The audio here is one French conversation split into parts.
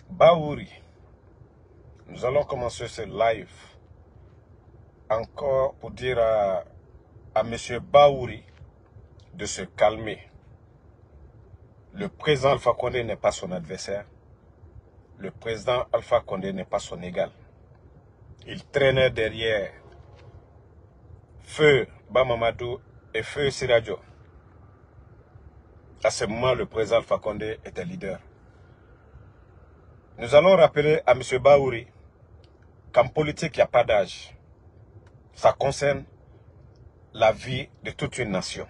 Baouri, nous allons commencer ce live encore pour dire à M. Baouri de se calmer. Le président Alpha Condé n'est pas son adversaire. Le président Alpha Condé n'est pas son égal. Il traînait derrière Feu Bamamadou et Feu Siradio. À ce moment, le président Alpha Condé était leader. Nous allons rappeler à M. Baouri qu'en politique, il n'y a pas d'âge. Ça concerne la vie de toute une nation.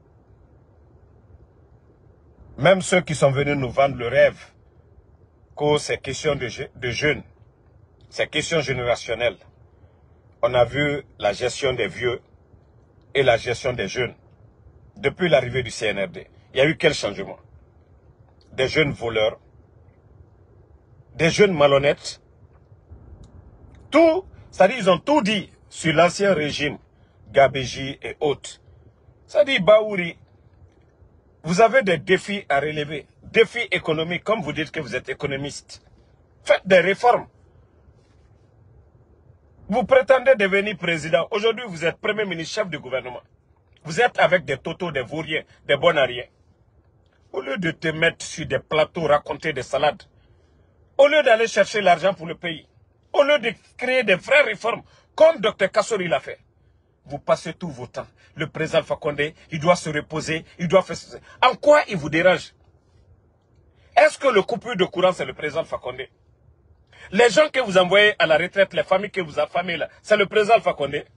Même ceux qui sont venus nous vendre le rêve, que ces questions de jeunes, ces questions générationnelles, on a vu la gestion des vieux et la gestion des jeunes. Depuis l'arrivée du CNRD, il y a eu quel changement? Des jeunes voleurs, des jeunes malhonnêtes, tout, c'est-à-dire ils ont tout dit sur l'ancien régime, Gabéji et autres. C'est-à-dire Baouri, vous avez des défis à relever, défis économiques, comme vous dites que vous êtes économiste. Faites des réformes. Vous prétendez devenir président. Aujourd'hui, vous êtes premier ministre, chef du gouvernement. Vous êtes avec des totos, des vauriens, des bonariens. Au lieu de te mettre sur des plateaux, raconter des salades, au lieu d'aller chercher l'argent pour le pays, au lieu de créer des vraies réformes, comme Dr Kassori l'a fait, vous passez tout vos temps. Le président Alpha Condé, il doit se reposer, il doit faire... En quoi il vous dérange? Est-ce que le coupure de courant, c'est le président Alpha Condé? Les gens que vous envoyez à la retraite, les familles que vous affamez là, c'est le président Alpha Condé?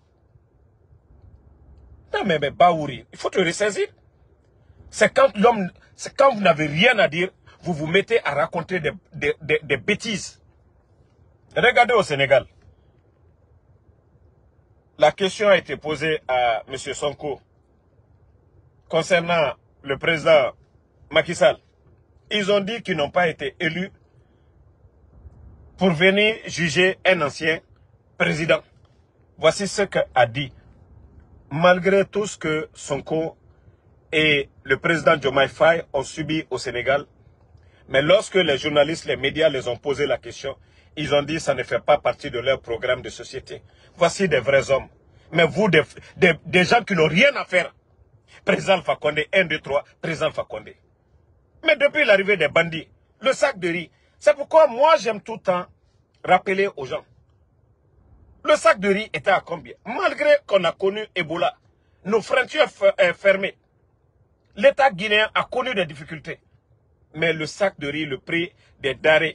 Non mais Baouri, il faut te ressaisir. C'est quand l'homme, c'est quand vous n'avez rien à dire, vous vous mettez à raconter des bêtises. Regardez au Sénégal. La question a été posée à M. Sonko concernant le président Macky Sall. Ils ont dit qu'ils n'ont pas été élus pour venir juger un ancien président. Voici ce qu'a dit. Malgré tout ce que Sonko et le président Diomaye Faye ont subi au Sénégal, mais lorsque les journalistes, les médias les ont posé la question, ils ont dit que ça ne fait pas partie de leur programme de société. Voici des vrais hommes. Mais vous, des gens qui n'ont rien à faire. Président Alpha Condé, 1, 2, 3, président Alpha Condé. Mais depuis l'arrivée des bandits, le sac de riz, c'est pourquoi moi j'aime tout le temps rappeler aux gens. Le sac de riz était à combien? Malgré qu'on a connu Ebola, nos frontières fermées, l'État guinéen a connu des difficultés. Mais le sac de riz, le prix des denrées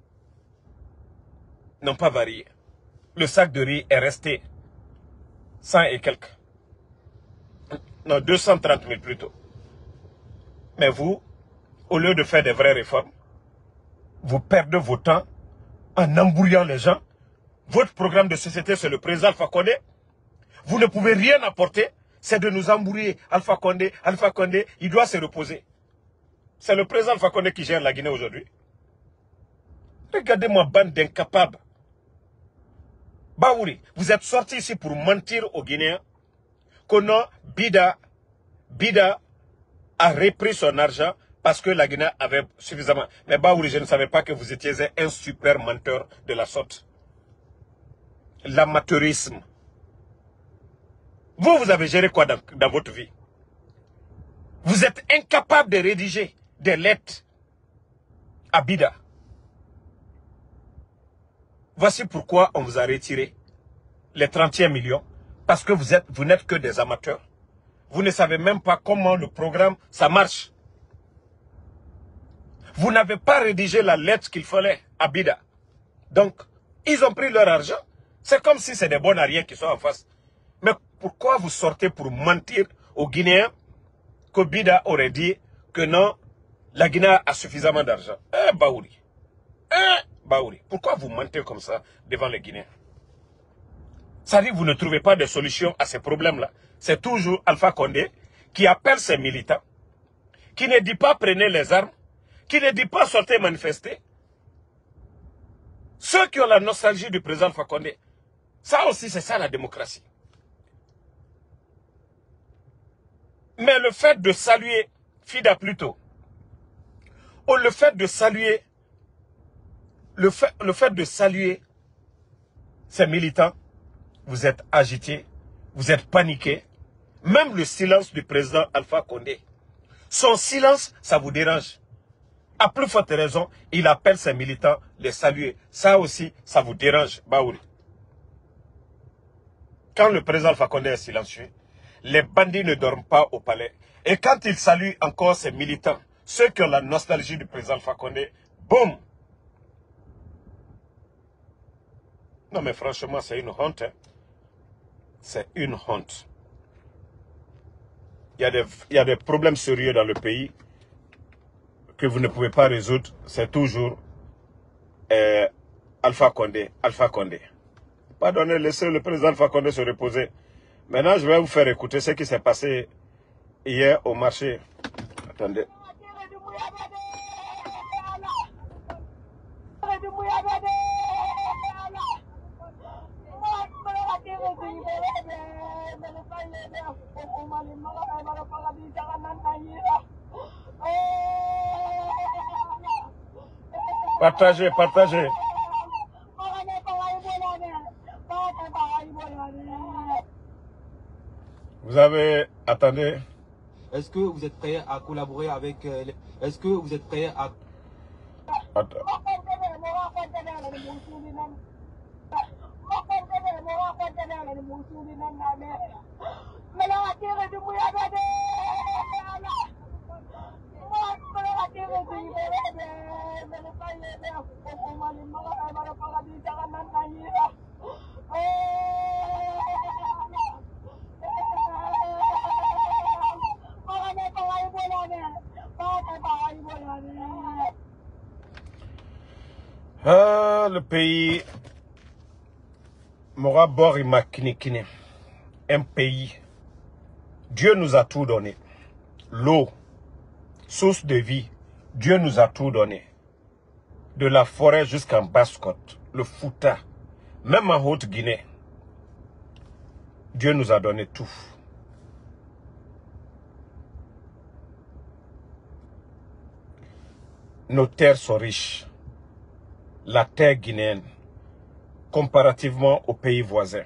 n'ont pas varié. Le sac de riz est resté 100 et quelques. Non, 230 000 plutôt. Mais vous, au lieu de faire des vraies réformes, vous perdez votre temps en embrouillant les gens. Votre programme de société, c'est le président Alpha Condé. Vous ne pouvez rien apporter, c'est de nous embrouiller. Alpha Condé, il doit se reposer. C'est le président Alpha Condé qui gère la Guinée aujourd'hui. Regardez-moi, bande d'incapables. Baouri, vous êtes sortis ici pour mentir aux Guinéens que non, Bida a repris son argent parce que la Guinée avait suffisamment. Mais Baouri, je ne savais pas que vous étiez un super menteur de la sorte. L'amateurisme. Vous avez géré quoi dans votre vie? Vous êtes incapable de rédiger des lettres à Bida. Voici pourquoi on vous a retiré les 31 millions. Parce que vous n'êtes que des amateurs. Vous ne savez même pas comment le programme, ça marche. Vous n'avez pas rédigé la lettre qu'il fallait à Bida. Donc, ils ont pris leur argent. C'est comme si c'est des bonariens qui sont en face. Mais pourquoi vous sortez pour mentir aux Guinéens que Bida aurait dit que non, la Guinée a suffisamment d'argent? Baouri. Baouri. Pourquoi vous mentez comme ça devant les Guinéens? Ça dit que vous ne trouvez pas de solution à ces problèmes-là. C'est toujours Alpha Condé qui appelle ses militants, qui ne dit pas prenez les armes, qui ne dit pas sortez manifester. Ceux qui ont la nostalgie du président Alpha Condé, ça aussi c'est ça la démocratie. Mais le fait de saluer Fida plutôt, ou le fait de saluer le fait de saluer ces militants, vous êtes agités, vous êtes paniqués. Même le silence du président Alpha Condé, son silence, ça vous dérange. À plus forte raison, il appelle ses militants les saluer. Ça aussi, ça vous dérange, Baouri. Quand le président Alpha Condé est silencieux, les bandits ne dorment pas au palais. Et quand il salue encore ses militants, ceux qui ont la nostalgie du président Alpha Condé, boum! Non mais franchement, c'est une honte. Hein. C'est une honte. Il y a des problèmes sérieux dans le pays que vous ne pouvez pas résoudre. C'est toujours Alpha Condé, Alpha Condé. Pardonnez, laissez le président Alpha Condé se reposer. Maintenant, je vais vous faire écouter ce qui s'est passé hier au marché. Attendez. Partagez, partagez. Vous avez... Attendez. Est-ce que vous êtes prêt à collaborer avec... Est-ce que vous êtes prêt à... Attends. Ah, le pays Mora Borima Kinikine, un pays. Dieu nous a tout donné. L'eau, source de vie, Dieu nous a tout donné. De la forêt jusqu'en Basse-Côte, le Fouta, même en Haute-Guinée. Dieu nous a donné tout. Nos terres sont riches. La terre guinéenne, comparativement aux pays voisins.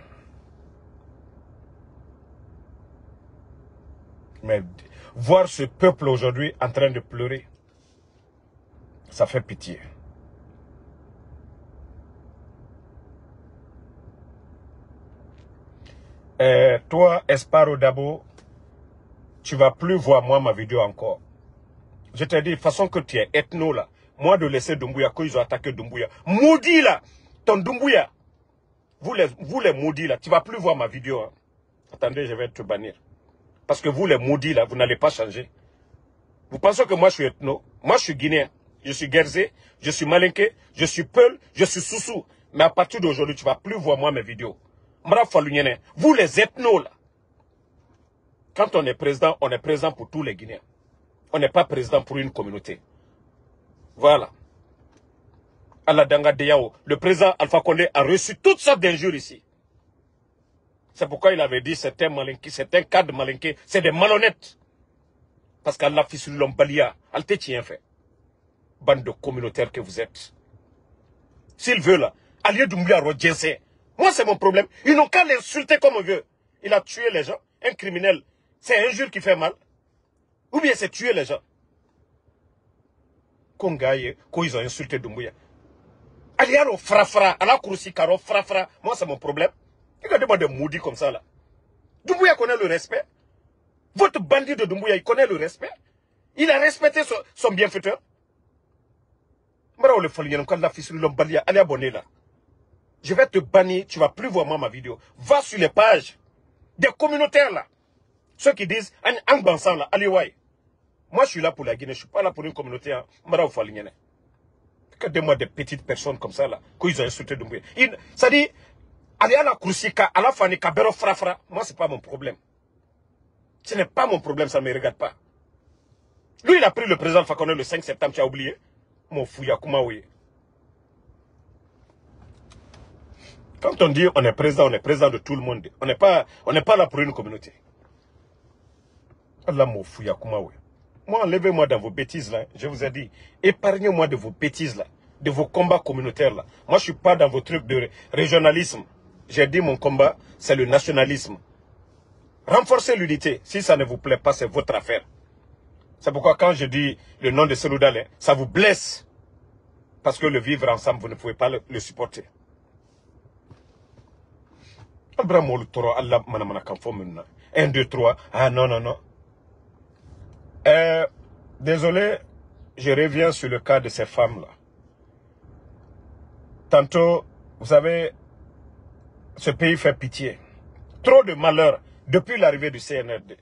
Mais voir ce peuple aujourd'hui en train de pleurer, ça fait pitié. Toi, Esparo Dabo, tu vas plus voir moi ma vidéo encore. Je te dis, de façon que tu es ethno là, moi de laisser Doumbouya, quand ils ont attaqué Doumbouya, maudit là, ton Doumbouya, vous les maudits là, tu vas plus voir ma vidéo. Hein. Attendez, je vais te bannir. Parce que vous les maudits là, vous n'allez pas changer. Vous pensez que moi je suis ethno, moi je suis guinéen, je suis guerzé, je suis malinké, je suis peul, je suis soussou. Mais à partir d'aujourd'hui, tu vas plus voir moi mes vidéos. Vous les ethnos là, quand on est président pour tous les Guinéens. On n'est pas président pour une communauté. Voilà. Allah Danga Deyao, le président Alpha Condé a reçu toutes sortes d'injures ici. C'est pourquoi il avait dit c'est un malinqué, c'est un cadre malinqué, c'est des malhonnêtes. Parce qu'Allah fissure l'ombalia, Alte tient fait. Bande de communautaires que vous êtes. S'il veut là, Alié Doumbouya Rodjense, moi c'est mon problème. Ils n'ont qu'à l'insulter comme on veut. Il a tué les gens, un criminel. C'est injure qui fait mal. Ou bien c'est tuer les gens. Kongaye, quand ils ont insulté Doumbouya. Aliaro frafra, ala kouroussi karo frafra. Moi c'est mon problème. Regardez-moi des maudits comme ça là. Doumbouya connaît le respect. Votre bandit de Doumbouya, il connaît le respect. Il a respecté son bienfaiteur. Je vais te bannir, tu vas plus voir moi ma vidéo. Va sur les pages des communautaires là. Ceux qui disent, Angbansan là, allez. Moi, je suis là pour la Guinée, je ne suis pas là pour une communauté. Regardez-moi des petites personnes comme ça, là, qu'ils ont insulté Doumbouya. Ça dit, aller à la Koursika, à la Fani, Kabero, Frafra, moi, ce n'est pas mon problème. Ce n'est pas mon problème, ça ne me regarde pas. Lui, il a pris le président Fakonde le 5 septembre, tu as oublié? Mon fouya, Koumaouye. Quand on dit on est président de tout le monde. On n'est pas là pour une communauté. Allah, mon fouya, Koumaouye. Moi, enlevez-moi dans vos bêtises là. Je vous ai dit, épargnez-moi de vos bêtises là. de vos combats communautaires là. Moi, je ne suis pas dans vos trucs de régionalisme. J'ai dit mon combat, c'est le nationalisme. Renforcez l'unité. Si ça ne vous plaît pas, c'est votre affaire. C'est pourquoi quand je dis le nom de Cellou Dalein, ça vous blesse. Parce que le vivre ensemble, vous ne pouvez pas le supporter. 1, 2, 3. Ah non, non, non. Désolé, je reviens sur le cas de ces femmes-là. Tantôt, vous savez, ce pays fait pitié. Trop de malheurs depuis l'arrivée du CNRD.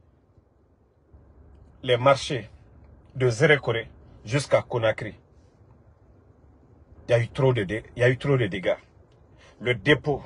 Les marchés de Zérékoré jusqu'à Conakry. Il y a eu trop de dégâts. Le dépôt.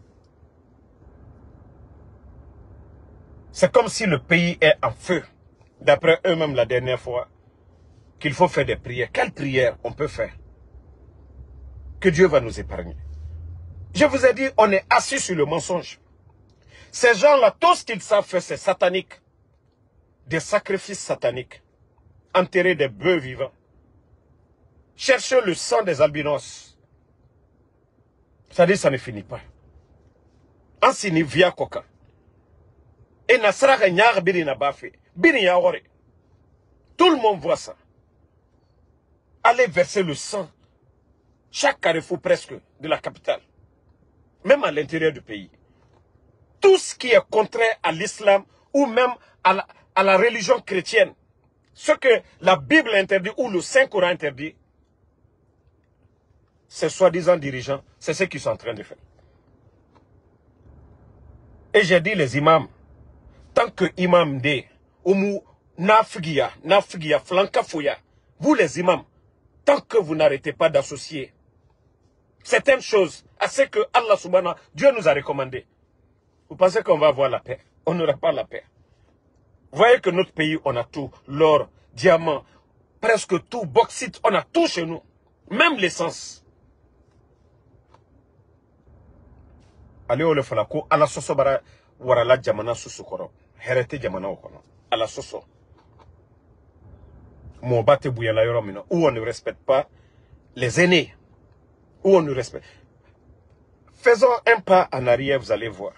C'est comme si le pays est en feu. D'après eux-mêmes la dernière fois, qu'il faut faire des prières. Quelles prières on peut faire? Que Dieu va nous épargner. Je vous ai dit, on est assis sur le mensonge. Ces gens-là, tout ce qu'ils savent faire, c'est satanique. Des sacrifices sataniques. Enterrer des bœufs vivants. Chercher le sang des albinos. C'est-à-dire, ça ne finit pas. Ensini via coca. Et Nasraka nyar biri na bafe. Biri ya ore. Tout le monde voit ça. Allez verser le sang. Chaque carrefour presque de la capitale. Même à l'intérieur du pays. Tout ce qui est contraire à l'islam ou même à la religion chrétienne. Ce que la Bible interdit ou le Saint-Coran interdit. Ces soi-disant dirigeants, c'est ce qu'ils sont en train de faire. Et j'ai dit les imams. Tant que imam de Oumou Nafgia, Flanka Fouya, vous les imams, tant que vous n'arrêtez pas d'associer certaines choses à ce que Allah subhanahu, Dieu nous a recommandé, vous pensez qu'on va avoir la paix? On n'aura pas la paix. Vous voyez que notre pays, on a tout, l'or, diamant, presque tout, bauxite, on a tout chez nous, même l'essence. Allez, on le fait la cour, Allah sosobara. Warala jamana susukoro. Herete jamana okono. À la soso. Mobate bouyala yoromino. Où on ne respecte pas les aînés. Où on ne respecte. Faisons un pas en arrière, vous allez voir.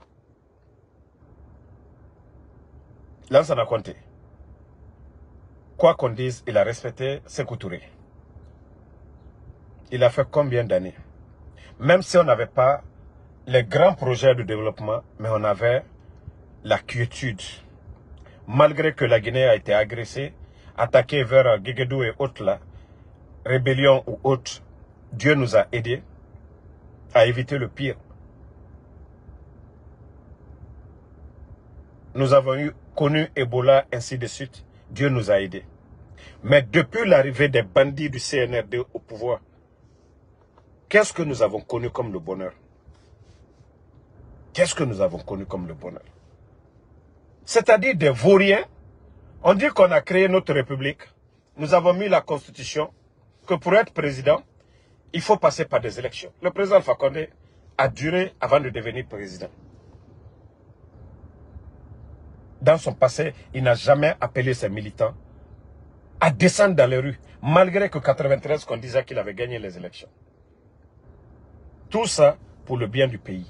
Là, ça n'a compté. Quoi qu'on dise, il a respecté Sékou Touré. Il a fait combien d'années? Même si on n'avait pas les grands projets de développement, mais on avait la quiétude. Malgré que la Guinée a été agressée, attaquée vers Guéguédou et autres là, rébellion ou autres, Dieu nous a aidés à éviter le pire. Nous avons connu Ebola, ainsi de suite. Dieu nous a aidés. Mais depuis l'arrivée des bandits du CNRD au pouvoir, qu'est-ce que nous avons connu comme le bonheur? Qu'est-ce que nous avons connu comme le bonheur? C'est-à-dire des vauriens. On dit qu'on a créé notre république. Nous avons mis la constitution que pour être président, il faut passer par des élections. Le président Alpha Condé a duré avant de devenir président. Dans son passé, il n'a jamais appelé ses militants à descendre dans les rues, malgré que 93 qu'on disait qu'il avait gagné les élections. Tout ça pour le bien du pays.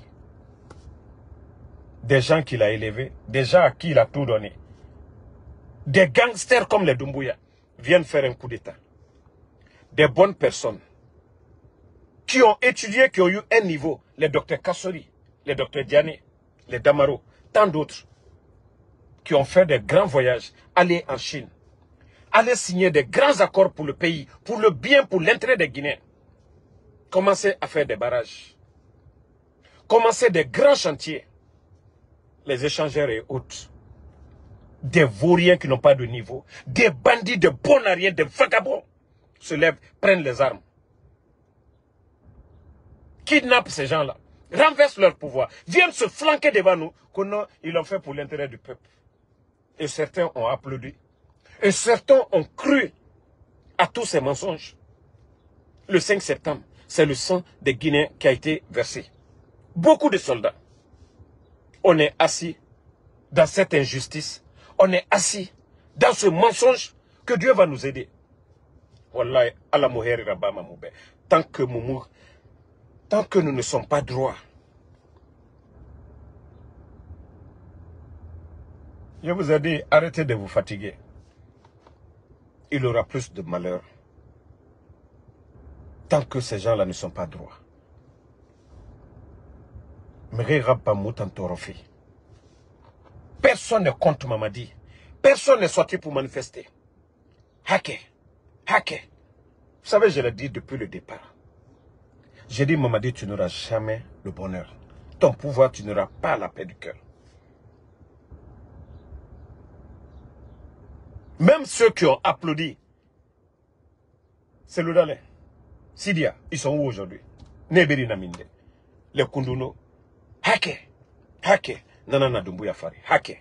Des gens qu'il a élevés, des gens à qui il a tout donné. Des gangsters comme les Doumbouya viennent faire un coup d'État. Des bonnes personnes qui ont étudié, qui ont eu un niveau. Les docteurs Kassori, les docteurs Diané, les Damaro, tant d'autres qui ont fait des grands voyages, aller en Chine, aller signer des grands accords pour le pays, pour le bien, pour l'intérêt des Guinéens. Commencer à faire des barrages. Commencer des grands chantiers. Les échangeurs et autres. Des vauriens qui n'ont pas de niveau. Des bandits de bonariens, des vagabonds se lèvent, prennent les armes. Kidnappent ces gens-là. Renversent leur pouvoir. Viennent se flanquer devant nous. Ils l'ont fait pour l'intérêt du peuple. Et certains ont applaudi. Et certains ont cru à tous ces mensonges. Le 5 septembre, c'est le sang des Guinéens qui a été versé. Beaucoup de soldats. On est assis dans cette injustice. On est assis dans ce mensonge que Dieu va nous aider. Wallahi, Allah Mouheri Rabama Moube. Tant que nous ne sommes pas droits, je vous ai dit, arrêtez de vous fatiguer. Il aura plus de malheur. Tant que ces gens-là ne sont pas droits. Personne ne compte Mamadi. Personne n'est sorti pour manifester. Haké. Haké. Vous savez, je l'ai dit depuis le départ. J'ai dit, Mamadi, tu n'auras jamais le bonheur. Ton pouvoir, tu n'auras pas la paix du cœur. Même ceux qui ont applaudi, c'est le Dalais. Sidia, ils sont où aujourd'hui? Neberi Naminde. Les Kunduno. Haké. Haké. Nanana Dumbuya Fari. Haké.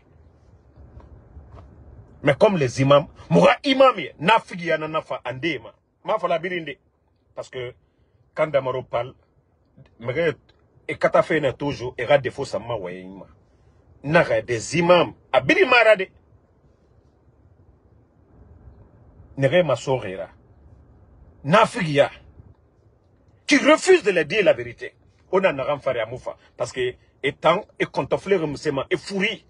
Mais comme les imams, Moura imami, nafigi ya nanafa andema. Ma fala birinde. Parce que quand Damaro parle, et katafe na toujours, et rade défaut sa ma wayima. Naga des imams, abiri marade. Nere ma sorera. Nafigi ya. Qui refuse de leur dire la vérité. On a naram fari amoufa. Parce que, étant, et contemplé remusement, et fourri.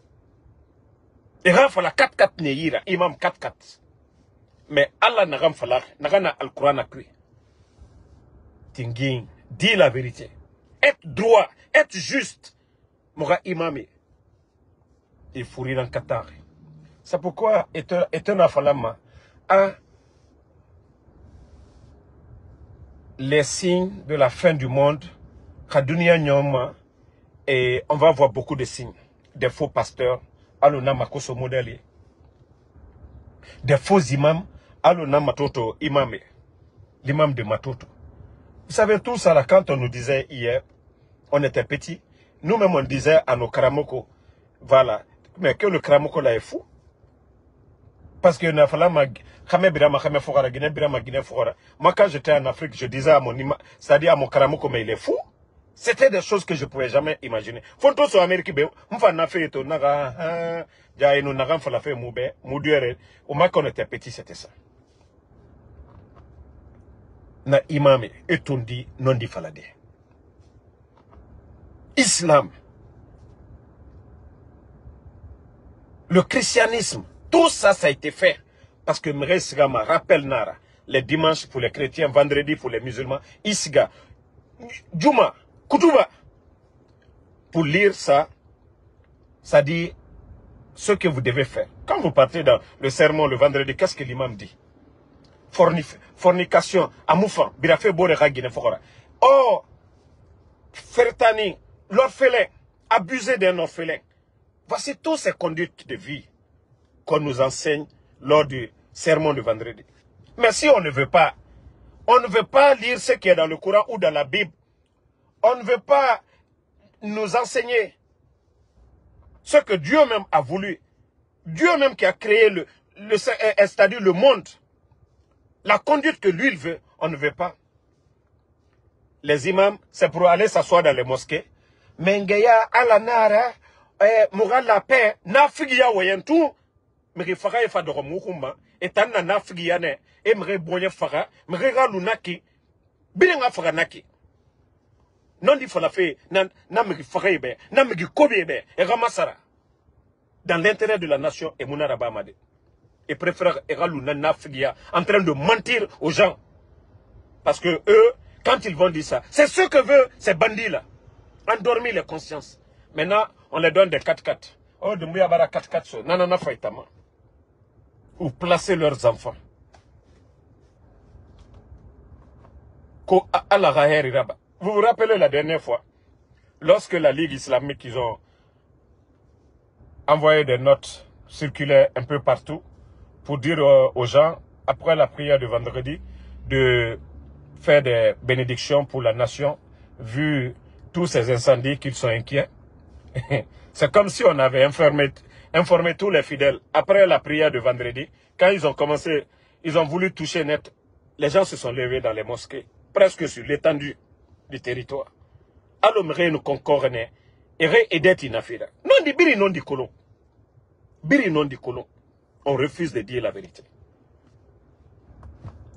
Et rafala 4-4 neira, imam 4-4. Mais Allah n'a rien fallu, n'a rien al-Qur'an accru. Tingin, dis la vérité. Être droit, être juste. Moura imami. Il faut rire en Qatar. C'est pourquoi, étant afalama, les signes de la fin du monde, et on va voir beaucoup de signes. Des faux pasteurs, alona makoso modèle. Des faux imams, alona matoto imame. L'imam de Matoto. Vous savez tout ça là, quand on nous disait hier, on était petits, nous-mêmes on disait à nos Karamoko, voilà, mais que le Karamoko là est fou. Parce que moi quand j'étais en Afrique, je disais à mon imam, c'est-à-dire à mon Karamoko, mais il est fou. C'était des choses que je ne pouvais jamais imaginer. Fonto so Amérique, on na fait to naga, jaïno naga fala fait moube, moudure. Au moins qu'on était petit, c'était ça. Na imam et tondi non di falade. Islam, le christianisme, tout ça, ça a été fait. Parce que Mresga me rappelle Nara, les dimanches pour les chrétiens, vendredi pour les musulmans, Isga, Juma, Kutuba. Pour lire ça, ça dit ce que vous devez faire. Quand vous partez dans le sermon le vendredi, qu'est-ce que l'imam dit? Fornication, amoufan, birafé borera guiné fokora. Oh, fertani, l'orphelin, abuser d'un orphelin. Voici toutes ces conduites de vie qu'on nous enseigne lors du sermon de vendredi. Mais si on ne veut pas lire ce qui est dans le Coran ou dans la Bible, on ne veut pas nous enseigner ce que Dieu même a voulu. Dieu même qui a créé c'est-à-dire le monde. La conduite que lui il veut, on ne veut pas. Les imams, c'est pour aller s'asseoir dans les mosquées. Mengeya alanara, moral la paix, na figia wayentu, mais faga e fadoro mukumba, etan na figia ne, e mre bonye faga, mre lunaki, bilinga faga naki. Non di fala fe, na mre faga ebe, na mre kobe ebe, e ramasara. Dans l'intérêt de la nation, et mounaraba made. Et préfère Eraluna Nafigia en train de mentir aux gens. Parce que eux, quand ils vont dire ça, c'est ce que veulent ces bandits-là. Endormir les consciences. Maintenant, on les donne des 4-4. Oh, de Mouyabara 4-4, nanana faitama. Ou placer leurs enfants. Vous vous rappelez la dernière fois, lorsque la Ligue islamique, ils ont envoyé des notes circulaires un peu partout, pour dire aux gens, après la prière de vendredi, de faire des bénédictions pour la nation, vu tous ces incendies qu'ils sont inquiets. C'est comme si on avait informé tous les fidèles. Après la prière de vendredi, quand ils ont commencé, ils ont voulu toucher net, les gens se sont levés dans les mosquées, presque sur l'étendue du territoire. Alors, nous concordons, et aider Tinafida. Non di biri non di colon. Biri non di colon. On refuse de dire la vérité.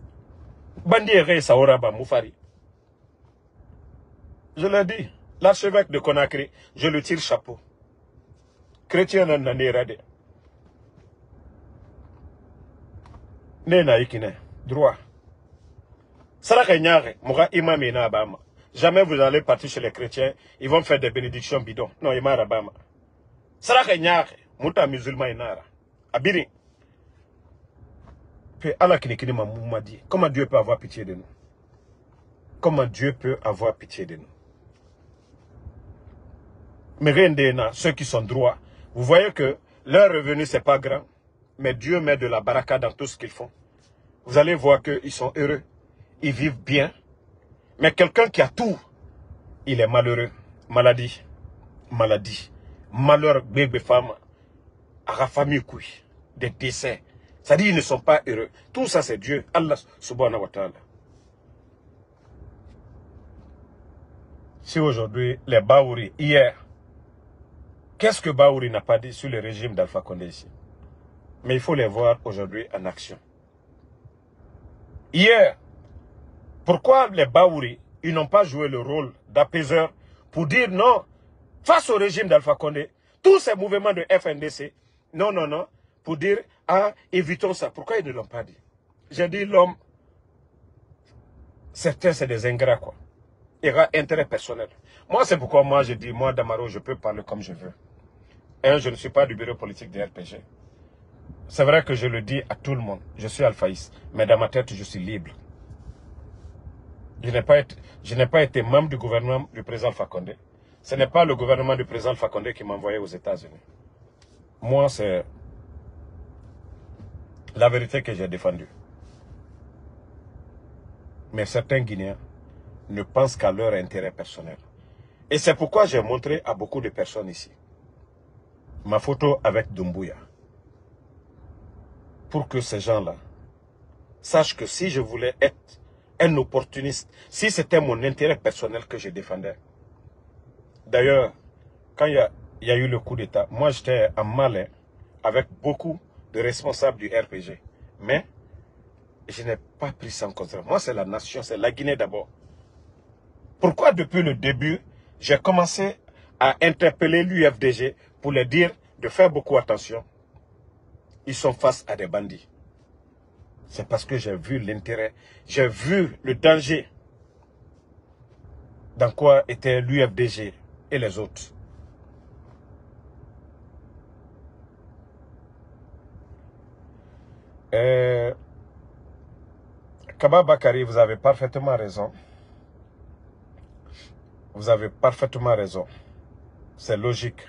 Bandiere Saoraba Moufari. Je l'ai dit, l'archevêque de Conakry, je le tire chapeau. Chrétien n'a pas Nena ikine, droit. Jamais vous allez partir chez les chrétiens, ils vont faire des bénédictions bidons. Non, il m'a rabama. Saraka nyare, muta musulman inara. Abiri. Puis Allah qui m'a dit, comment Dieu peut avoir pitié de nous? Comment Dieu peut avoir pitié de nous? Mais rien ceux qui sont droits, vous voyez que leur revenu c'est pas grand, mais Dieu met de la baraka dans tout ce qu'ils font. Vous allez voir qu'ils sont heureux, ils vivent bien. Mais quelqu'un qui a tout, il est malheureux. Maladie, malheur, bébé femme, à la famille, des décès. C'est-à-dire qu'ils ne sont pas heureux. Tout ça c'est Dieu, Allah subhanahu wa ta'ala. Si aujourd'hui, les Baouri, hier, qu'est-ce que Baouri n'a pas dit sur le régime d'Alpha Condé ici? Mais il faut les voir aujourd'hui en action. Hier, pourquoi les Baouri, ils n'ont pas joué le rôle d'apaiseur pour dire non, face au régime d'Alpha Condé, tous ces mouvements de FNDC, non, pour dire, ah, évitons ça. Pourquoi ils ne l'ont pas dit? J'ai dit l'homme, certains c'est des ingrats quoi. Il y a intérêt personnel. Moi c'est pourquoi moi je dis, moi Damaro, je peux parler comme je veux. Je ne suis pas du bureau politique des RPG. C'est vrai que je le dis à tout le monde. Je suis alphaïste. Mais dans ma tête, je suis libre. Je n'ai pas été membre du gouvernement du président Alpha Condé. Ce n'est pas le gouvernement du président Alpha Condé qui m'a envoyé aux États-Unis. Moi, c'est la vérité que j'ai défendue. Mais certains Guinéens ne pensent qu'à leur intérêt personnel. Et c'est pourquoi j'ai montré à beaucoup de personnes ici ma photo avec Doumbouya. Pour que ces gens-là sachent que si je voulais être un opportuniste, si c'était mon intérêt personnel que je défendais. D'ailleurs, quand il y a eu le coup d'État, moi j'étais en Malais avec beaucoup de responsables du RPG. Mais je n'ai pas pris ça en compte. Moi c'est la nation, c'est la Guinée d'abord. Pourquoi depuis le début, j'ai commencé à interpeller l'UFDG pour leur dire de faire beaucoup attention. Ils sont face à des bandits. C'est parce que j'ai vu l'intérêt, j'ai vu le danger dans quoi étaient l'UFDG et les autres. Kaba Bakari, vous avez parfaitement raison. Vous avez parfaitement raison. C'est logique.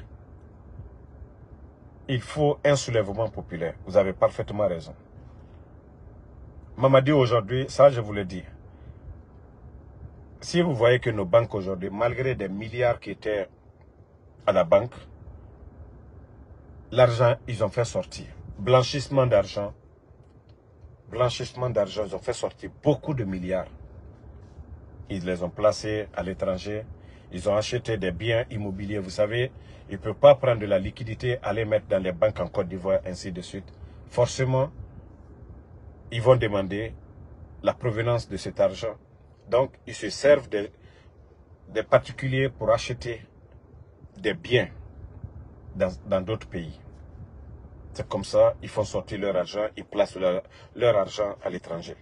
Il faut un soulèvement populaire. Vous avez parfaitement raison. Mamadi aujourd'hui, ça je vous le dis. Si vous voyez que nos banques aujourd'hui, malgré des milliards qui étaient à la banque, l'argent, ils ont fait sortir. Blanchissement d'argent, ils ont fait sortir beaucoup de milliards. Ils les ont placés à l'étranger. Ils ont acheté des biens immobiliers. Vous savez, ils ne peuvent pas prendre de la liquidité, aller mettre dans les banques en Côte d'Ivoire, ainsi de suite. Forcément, ils vont demander la provenance de cet argent. Donc, ils se servent des particuliers pour acheter des biens dans d'autres pays. C'est comme ça, ils font sortir leur argent, ils placent leur argent à l'étranger.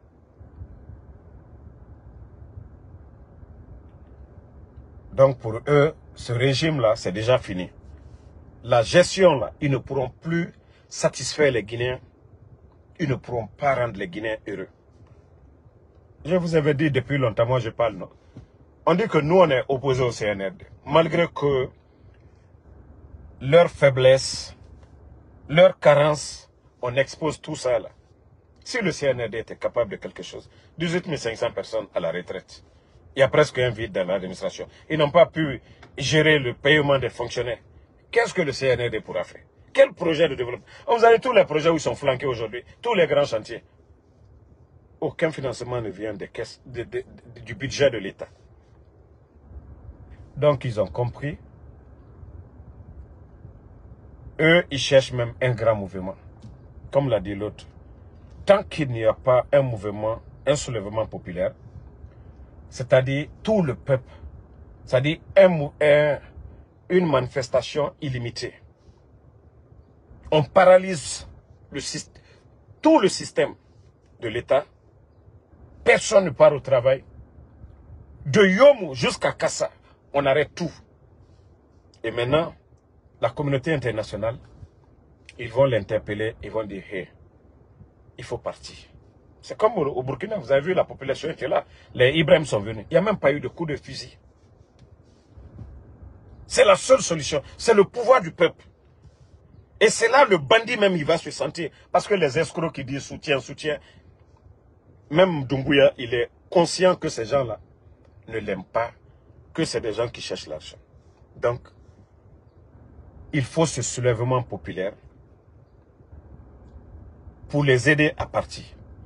Donc pour eux, ce régime-là, c'est déjà fini. La gestion, là, ils ne pourront plus satisfaire les Guinéens. Ils ne pourront pas rendre les Guinéens heureux. Je vous avais dit depuis longtemps, moi je parle, non? On dit que nous, on est opposés au CNRD. Malgré que leur faiblesse, leur carence, on expose tout ça là. Si le CNRD était capable de quelque chose, 18 500 personnes à la retraite. Il y a presque un vide dans l'administration. Ils n'ont pas pu gérer le paiement des fonctionnaires. Qu'est-ce que le CNRD pourra faire? Quel projet de développement? Vous avez tous les projets où ils sont flanqués aujourd'hui, tous les grands chantiers. Aucun financement ne vient des caisses, du budget de l'État. Donc ils ont compris. Eux, ils cherchent même un grand mouvement. Comme l'a dit l'autre. Tant qu'il n'y a pas un mouvement un soulèvement populaire, c'est-à-dire tout le peuple, c'est-à-dire une manifestation illimitée. On paralyse tout le système de l'État. Personne ne part au travail. De Yomu jusqu'à Kassa, on arrête tout. Et maintenant, la communauté internationale, ils vont l'interpeller, ils vont dire, hey, il faut partir. C'est comme au Burkina, vous avez vu, la population était là. Les Ibrahim sont venus. Il n'y a même pas eu de coup de fusil. C'est la seule solution. C'est le pouvoir du peuple. Et c'est là le bandit même, il va se sentir. Parce que les escrocs qui disent soutien, soutien, même Doumbouya, il est conscient que ces gens-là ne l'aiment pas, que c'est des gens qui cherchent l'argent. Donc, il faut ce soulèvement populaire pour les aider à partir.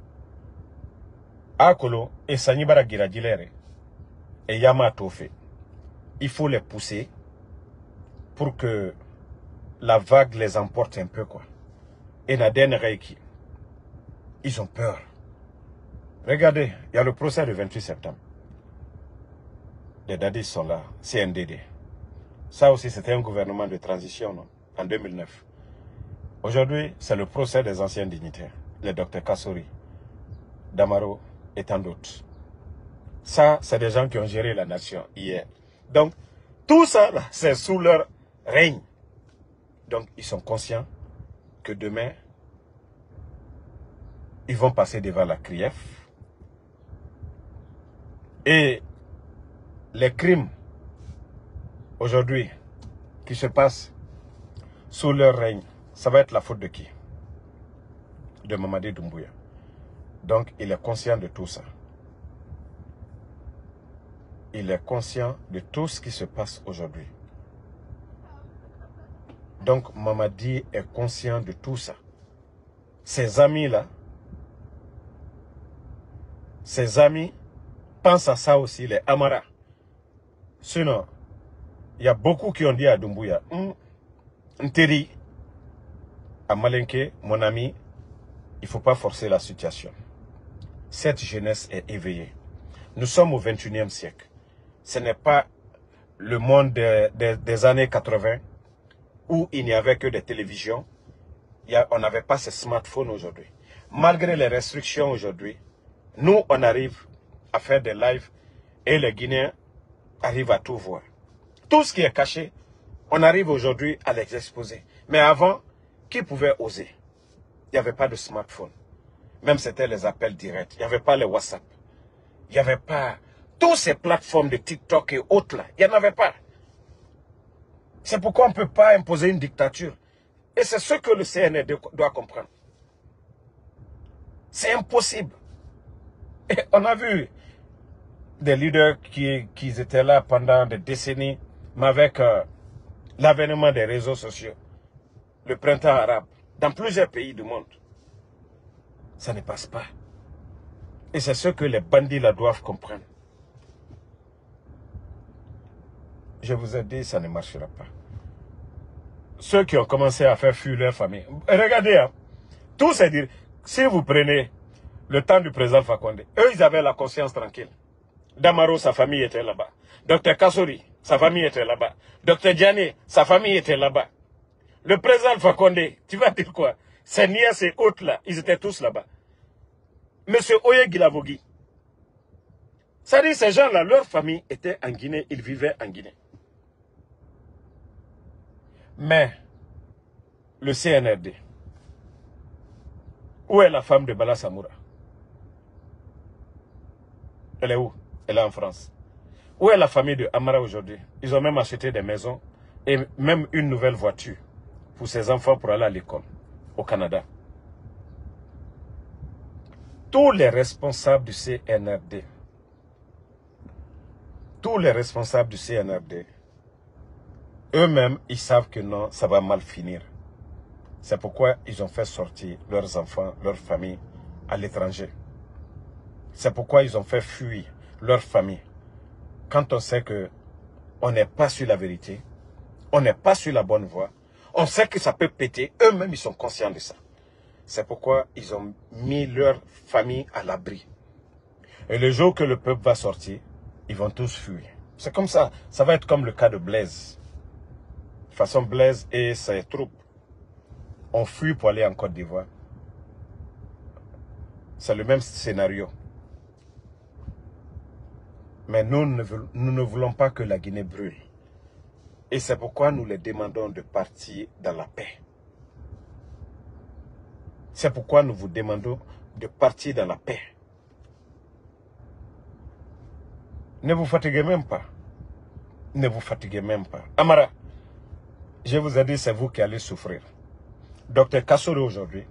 Akolo et Sanibara Giradilere et Yama Tofe, il faut les pousser pour que la vague les emporte un peu, quoi. Et Naden Reiki, ils ont peur. Regardez, il y a le procès du 28 septembre. Les dadis sont là, CNDD. Ça aussi, c'était un gouvernement de transition, non? En 2009. Aujourd'hui, c'est le procès des anciens dignitaires. Les docteurs Kassori, Damaro et tant d'autres. Ça, c'est des gens qui ont géré la nation hier. Donc, tout ça, c'est sous leur règne. Donc, ils sont conscients que demain, ils vont passer devant la CRIEF. Et les crimes, aujourd'hui, qui se passent sous leur règne, ça va être la faute de qui? De Mamadi Doumbouya. Donc, il est conscient de tout ça. Il est conscient de tout ce qui se passe aujourd'hui. Donc, Mamadi est conscient de tout ça. Ses amis-là, ses amis pensent à ça aussi, les Amara. Sinon, il y a beaucoup qui ont dit à Doumbouya, Nteri, à Malenke, mon ami, il ne faut pas forcer la situation. Cette jeunesse est éveillée. Nous sommes au 21e siècle. Ce n'est pas le monde des années 80 où il n'y avait que des télévisions. On n'avait pas ces smartphones aujourd'hui. Malgré les restrictions aujourd'hui, nous, on arrive à faire des lives et les Guinéens arrivent à tout voir. Tout ce qui est caché, on arrive aujourd'hui à les exposer. Mais avant, qui pouvait oser? Il n'y avait pas de smartphone. Même c'était les appels directs. Il n'y avait pas les WhatsApp. Il n'y avait pas toutes ces plateformes de TikTok et autres là. Il n'y en avait pas. C'est pourquoi on ne peut pas imposer une dictature. Et c'est ce que le CNRD doit comprendre. C'est impossible. Et on a vu des leaders qui étaient là pendant des décennies, mais avec l'avènement des réseaux sociaux, le printemps arabe, dans plusieurs pays du monde, ça ne passe pas. Et c'est ce que les bandits là doivent comprendre. Je vous ai dit, ça ne marchera pas. Ceux qui ont commencé à faire fuir leur famille. Regardez, hein, tout c'est dire, si vous prenez le temps du président Fakonde, eux, ils avaient la conscience tranquille. Damaro, sa famille était là-bas. Dr Kassori, sa famille était là-bas. Dr Diané, sa famille était là-bas. Le président Fakonde, tu vas dire quoi? Ses nièces et autres là, ils étaient tous là-bas. Monsieur Oye Guilavogui. Ça dit, ces gens-là, leur famille était en Guinée, ils vivaient en Guinée. Mais, le CNRD, où est la femme de Bala Samoura? Elle est où? Elle est en France. Où est la famille de Amara aujourd'hui? Ils ont même acheté des maisons et même une nouvelle voiture pour ses enfants pour aller à l'école au Canada. Tous les responsables du CNRD, eux-mêmes, ils savent que non, ça va mal finir. C'est pourquoi ils ont fait sortir leurs enfants, leurs familles à l'étranger. C'est pourquoi ils ont fait fuir leur famille. Quand on sait que on n'est pas sur la vérité, on n'est pas sur la bonne voie, on sait que ça peut péter, eux-mêmes ils sont conscients de ça. C'est pourquoi ils ont mis leur famille à l'abri. Et le jour que le peuple va sortir, ils vont tous fuir. C'est comme ça. Ça va être comme le cas de Blaise. De toute façon, Blaise et ses troupes ont fui pour aller en Côte d'Ivoire. C'est le même scénario. Mais nous ne voulons pas que la Guinée brûle. Et c'est pourquoi nous les demandons de partir dans la paix. C'est pourquoi nous vous demandons de partir dans la paix. Ne vous fatiguez même pas. Ne vous fatiguez même pas. Amara, je vous ai dit, c'est vous qui allez souffrir. Docteur Kassoro aujourd'hui,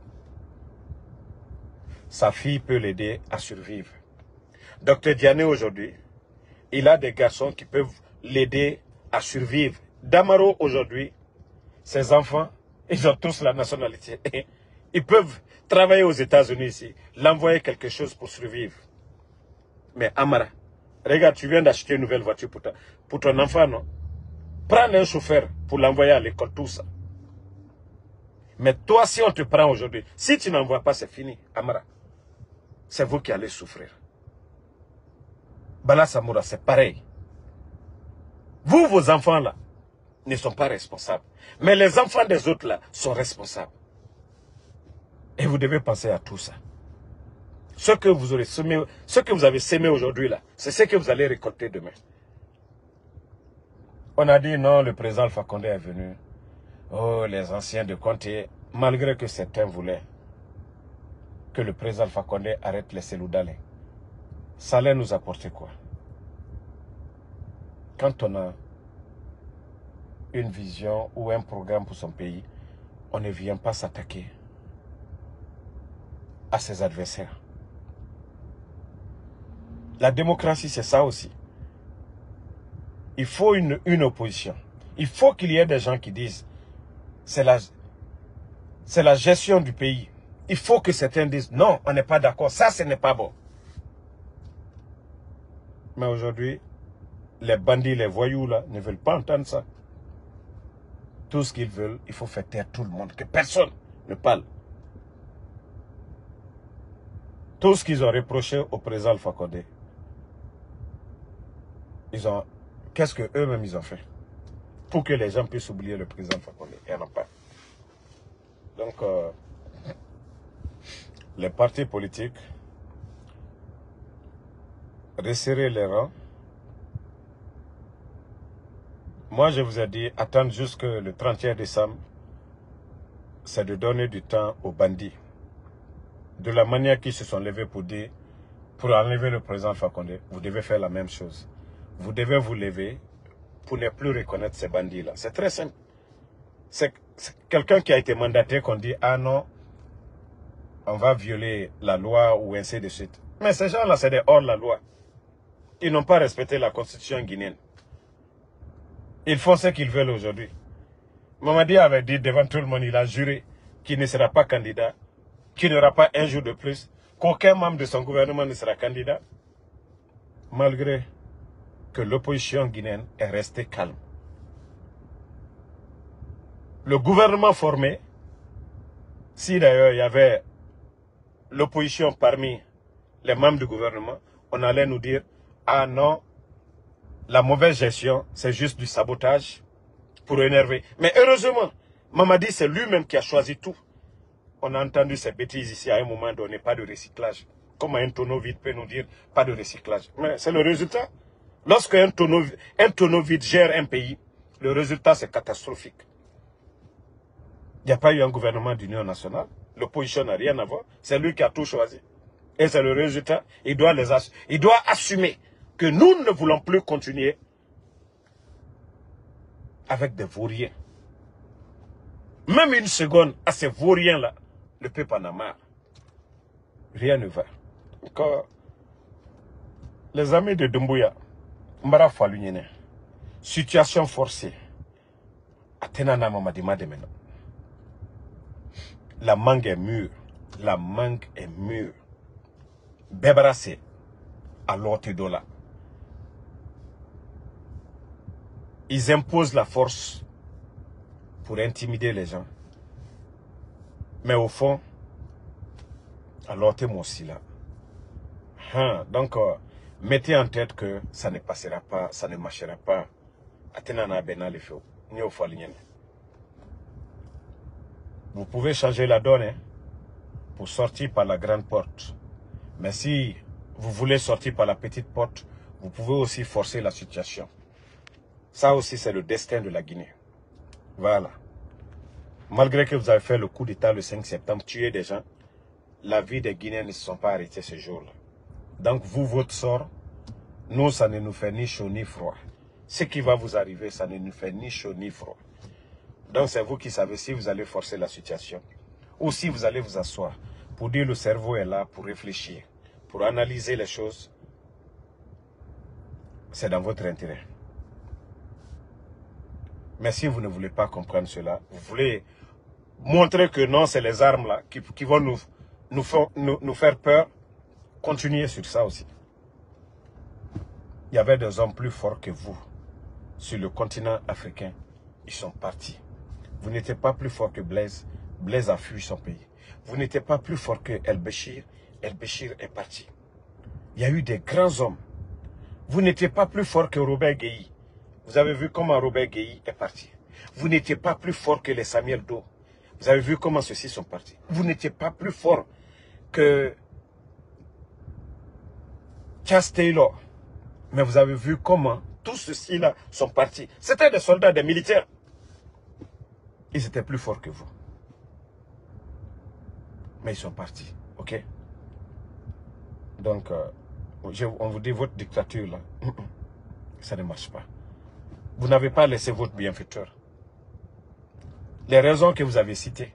sa fille peut l'aider à survivre. Docteur Diané aujourd'hui, il a des garçons qui peuvent l'aider à survivre. Damaro aujourd'hui, ses enfants, ils ont tous la nationalité. Ils peuvent travailler aux États-Unis ici, l'envoyer quelque chose pour survivre. Mais Amara, regarde, tu viens d'acheter une nouvelle voiture pour ton enfant, non? Prends un chauffeur pour l'envoyer à l'école, tout ça. Mais toi, si on te prend aujourd'hui, si tu n'envoies pas, c'est fini, Amara. C'est vous qui allez souffrir. Bala Samoura, c'est pareil. Vous, vos enfants là, ne sont pas responsables. Mais les enfants des autres là sont responsables. Et vous devez penser à tout ça. Ce que vous aurez semé, ce que vous avez sémé aujourd'hui là, c'est ce que vous allez récolter demain. On a dit non, le président Alpha Condé est venu. Oh, les anciens de Conté, malgré que certains voulaient que le président Alpha Condé arrête les Cellou Dalein. Ça allait nous apporter quoi? Quand on a une vision ou un programme pour son pays, on ne vient pas s'attaquer à ses adversaires. La démocratie, c'est ça aussi. Il faut une opposition. Il faut qu'il y ait des gens qui disent c'est la gestion du pays. Il faut que certains disent non, on n'est pas d'accord, ça ce n'est pas bon. Mais aujourd'hui, les bandits, les voyous là, ne veulent pas entendre ça. Tout ce qu'ils veulent, il faut faire taire tout le monde, que personne ne parle. Tout ce qu'ils ont reproché au président Alpha Condé, qu'est-ce qu'eux-mêmes ils ont fait pour que les gens puissent oublier le président Alpha Condé? Il n'y en a pas. Donc, les partis politiques, resserrer les rangs. Moi, je vous ai dit, attendre jusque le 31 décembre, c'est de donner du temps aux bandits. De la manière qu'ils se sont levés pour dire, pour enlever le président Alpha Condé, vous devez faire la même chose. Vous devez vous lever pour ne plus reconnaître ces bandits-là. C'est très simple. C'est quelqu'un qui a été mandaté qu'on dit, ah non, on va violer la loi ou ainsi de suite. Mais ces gens-là, c'est des hors-la-loi. Ils n'ont pas respecté la constitution guinéenne. Ils font ce qu'ils veulent aujourd'hui. Mamadi avait dit devant tout le monde, il a juré qu'il ne sera pas candidat, qu'il n'y aura pas un jour de plus, qu'aucun membre de son gouvernement ne sera candidat, malgré que l'opposition guinéenne est restée calme. Le gouvernement formé, si d'ailleurs il y avait l'opposition parmi les membres du gouvernement, on allait nous dire, ah non, la mauvaise gestion, c'est juste du sabotage pour énerver. Mais heureusement, Mamadi, c'est lui-même qui a choisi tout. On a entendu ces bêtises ici à un moment donné, pas de recyclage. Comment un tonneau vide peut nous dire pas de recyclage? Mais c'est le résultat. Lorsque un tonneau vide gère un pays, le résultat c'est catastrophique. Il n'y a pas eu un gouvernement d'union nationale. L'opposition n'a rien à voir. C'est lui qui a tout choisi. Et c'est le résultat. Il doit assumer que nous ne voulons plus continuer avec des vauriens. Même une seconde à ces vauriens-là, le peuple en a marre. Rien ne va. Donc, les amis de Doumbouya, Mbara Falunyene, situation forcée. Atenana Mamadima de maintenant. La mangue est mûre. La mangue est mûre. Bébrassé à l'autre dollar. Ils imposent la force pour intimider les gens. Mais au fond, à l'autre aussi là, Donc, mettez en tête que ça ne passera pas, ça ne marchera pas. Vous pouvez changer la donne hein, pour sortir par la grande porte. Mais si vous voulez sortir par la petite porte, vous pouvez aussi forcer la situation. Ça aussi, c'est le destin de la Guinée. Voilà. Malgré que vous avez fait le coup d'État le 5 septembre, tué des gens, la vie des Guinéens ne se sont pas arrêtées ce jour-là. Donc, vous, votre sort, nous, ça ne nous fait ni chaud ni froid. Ce qui va vous arriver, ça ne nous fait ni chaud ni froid. Donc, c'est vous qui savez si vous allez forcer la situation ou si vous allez vous asseoir pour dire le cerveau est là pour réfléchir, pour analyser les choses. C'est dans votre intérêt. Mais si vous ne voulez pas comprendre cela, vous voulez montrer que non, c'est les armes là qui vont nous faire peur, continuez sur ça aussi. Il y avait des hommes plus forts que vous sur le continent africain. Ils sont partis. Vous n'étiez pas plus fort que Blaise. Blaise a fui son pays. Vous n'étiez pas plus fort que El-Béchir. El-Béchir est parti. Il y a eu des grands hommes. Vous n'étiez pas plus fort que Robert Guéhi. Vous avez vu comment Robert Guéhi est parti. Vous n'étiez pas plus fort que les Samuel Doe. Vous avez vu comment ceux-ci sont partis. Vous n'étiez pas plus fort que Charles Taylor. Mais vous avez vu comment tous ceux-ci-là sont partis. C'était des soldats, des militaires. Ils étaient plus forts que vous. Mais ils sont partis. Ok? Donc, on vous dit votre dictature là, ça ne marche pas. Vous n'avez pas laissé votre bienfaiteur. Les raisons que vous avez citées,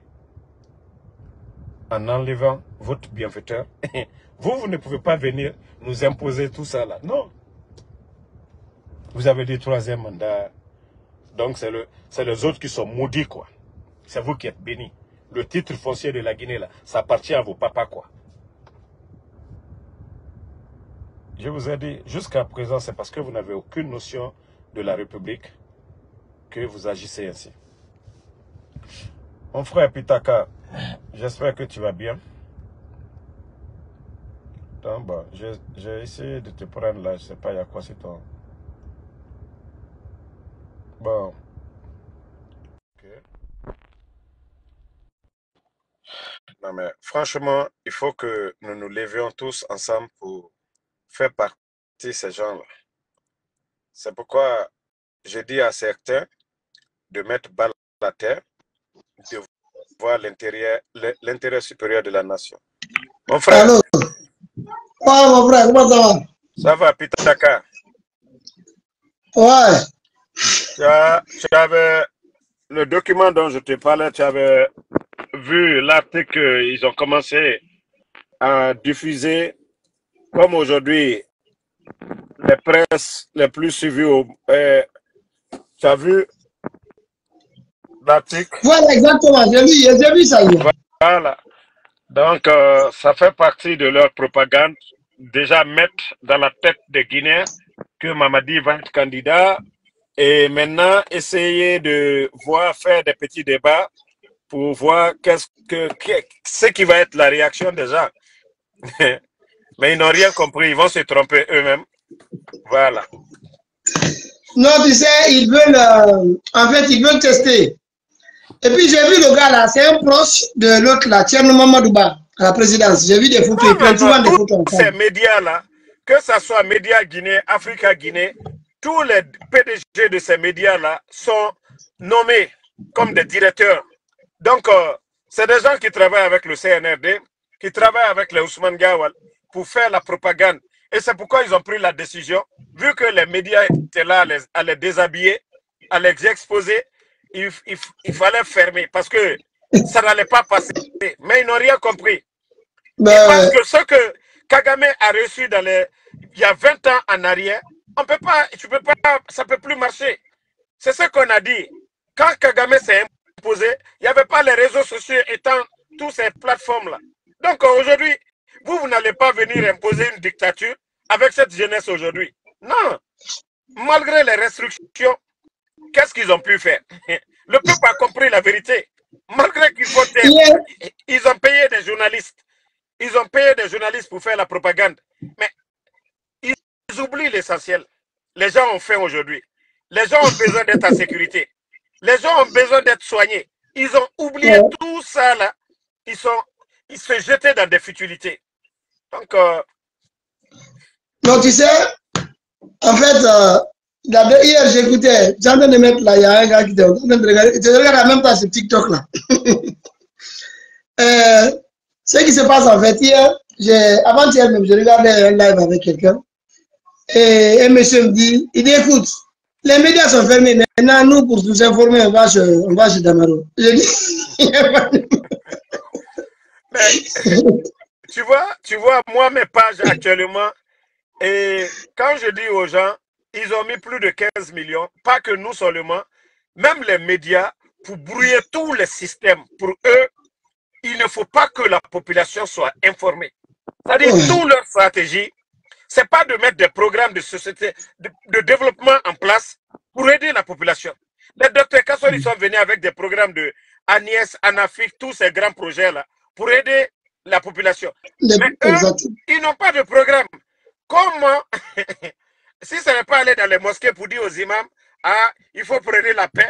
en enlevant votre bienfaiteur, vous ne pouvez pas venir nous imposer tout ça là. Non. Vous avez dit troisième mandat. Donc, c'est les autres qui sont maudits, quoi. C'est vous qui êtes bénis. Le titre foncier de la Guinée, là, ça appartient à vos papas, quoi. Je vous ai dit, jusqu'à présent, c'est parce que vous n'avez aucune notion de la République que vous agissez ainsi. Mon frère Pitaka, j'espère que tu vas bien. Donc, bon, j'ai essayé de te prendre là, je ne sais pas, il y a quoi c'est ton... Bon. Ok. Non mais franchement, il faut que nous nous levions tous ensemble pour faire partie de ces gens-là. C'est pourquoi je dis à certains de mettre balle à la terre, de voir l'intérêt supérieur de la nation. Mon frère. Allô? Ouais, mon frère, comment ça va? Ça va, Pitaka? Ouais. Tu avais le document dont je te parlais, tu avais vu l'article qu'ils ont commencé à diffuser, comme aujourd'hui, les presses les plus suivies. Tu as vu l'article? Voilà, exactement. J'ai vu ça hier. Voilà. Donc, ça fait partie de leur propagande. Déjà mettre dans la tête des Guinéens que Mamadi va être candidat et maintenant essayer de faire des petits débats pour voir ce qui va être la réaction des gens. Mais ils n'ont rien compris, ils vont se tromper eux-mêmes. Voilà. Non, tu sais, ils veulent, en fait, ils veulent tester. Et puis j'ai vu le gars là, c'est un proche de l'autre là, Thierno Mamadouba, à la présidence. J'ai vu des photos, ils prennent souvent des photos. Tous ces médias-là, que ce soit Média Guinée, Africa Guinée, tous les PDG de ces médias-là sont nommés comme des directeurs. Donc, c'est des gens qui travaillent avec le CNRD, qui travaillent avec les Ousmane Gawal pour faire la propagande. Et c'est pourquoi ils ont pris la décision, vu que les médias étaient là à les déshabiller, à les exposer, il fallait fermer parce que ça n'allait pas passer. Mais ils n'ont rien compris. Parce que ce que Kagame a reçu il y a 20 ans en arrière, ça ne peut plus marcher. C'est ce qu'on a dit. Quand Kagame s'est imposé, il n'y avait pas les réseaux sociaux étant toutes ces plateformes-là. Donc aujourd'hui, vous n'allez pas venir imposer une dictature avec cette jeunesse aujourd'hui. Non. Malgré les restrictions, qu'est-ce qu'ils ont pu faire? Le peuple a compris la vérité. Malgré qu'ils votaient, ils ont payé des journalistes. Ils ont payé des journalistes pour faire la propagande. Mais ils oublient l'essentiel. Les gens ont faim aujourd'hui. Les gens ont besoin d'être en sécurité. Les gens ont besoin d'être soignés. Ils ont oublié tout ça là. Ils se jetaient dans des futilités. Donc, donc tu sais, en fait, hier j'écoutais, j'ai en train de mettre là, il y a un gars qui était en train de regarder, tu regardes en même temps ce TikTok là. Ce qui se passe en fait, hier, avant-hier même, je regardais un live avec quelqu'un. Et un monsieur me dit, il dit, écoute, les médias sont fermés, maintenant nous, pour nous informer, on va chez Damaro. Je dis, mais, tu vois, moi, mes pages actuellement, et quand je dis aux gens, ils ont mis plus de 15 millions, pas que nous seulement, même les médias, pour brouiller tous les systèmes. Pour eux, il ne faut pas que la population soit informée. C'est-à-dire, toute leur stratégie, c'est pas de mettre des programmes de société, de développement en place pour aider la population. Les docteurs Kassol, ils sont venus avec des programmes de Agnès, Anafik, tous ces grands projets-là, pour aider la population. Mais eux, ils n'ont pas de programme. Comment, si ça n'est pas aller dans les mosquées pour dire aux imams, ah, il faut prêcher la paix.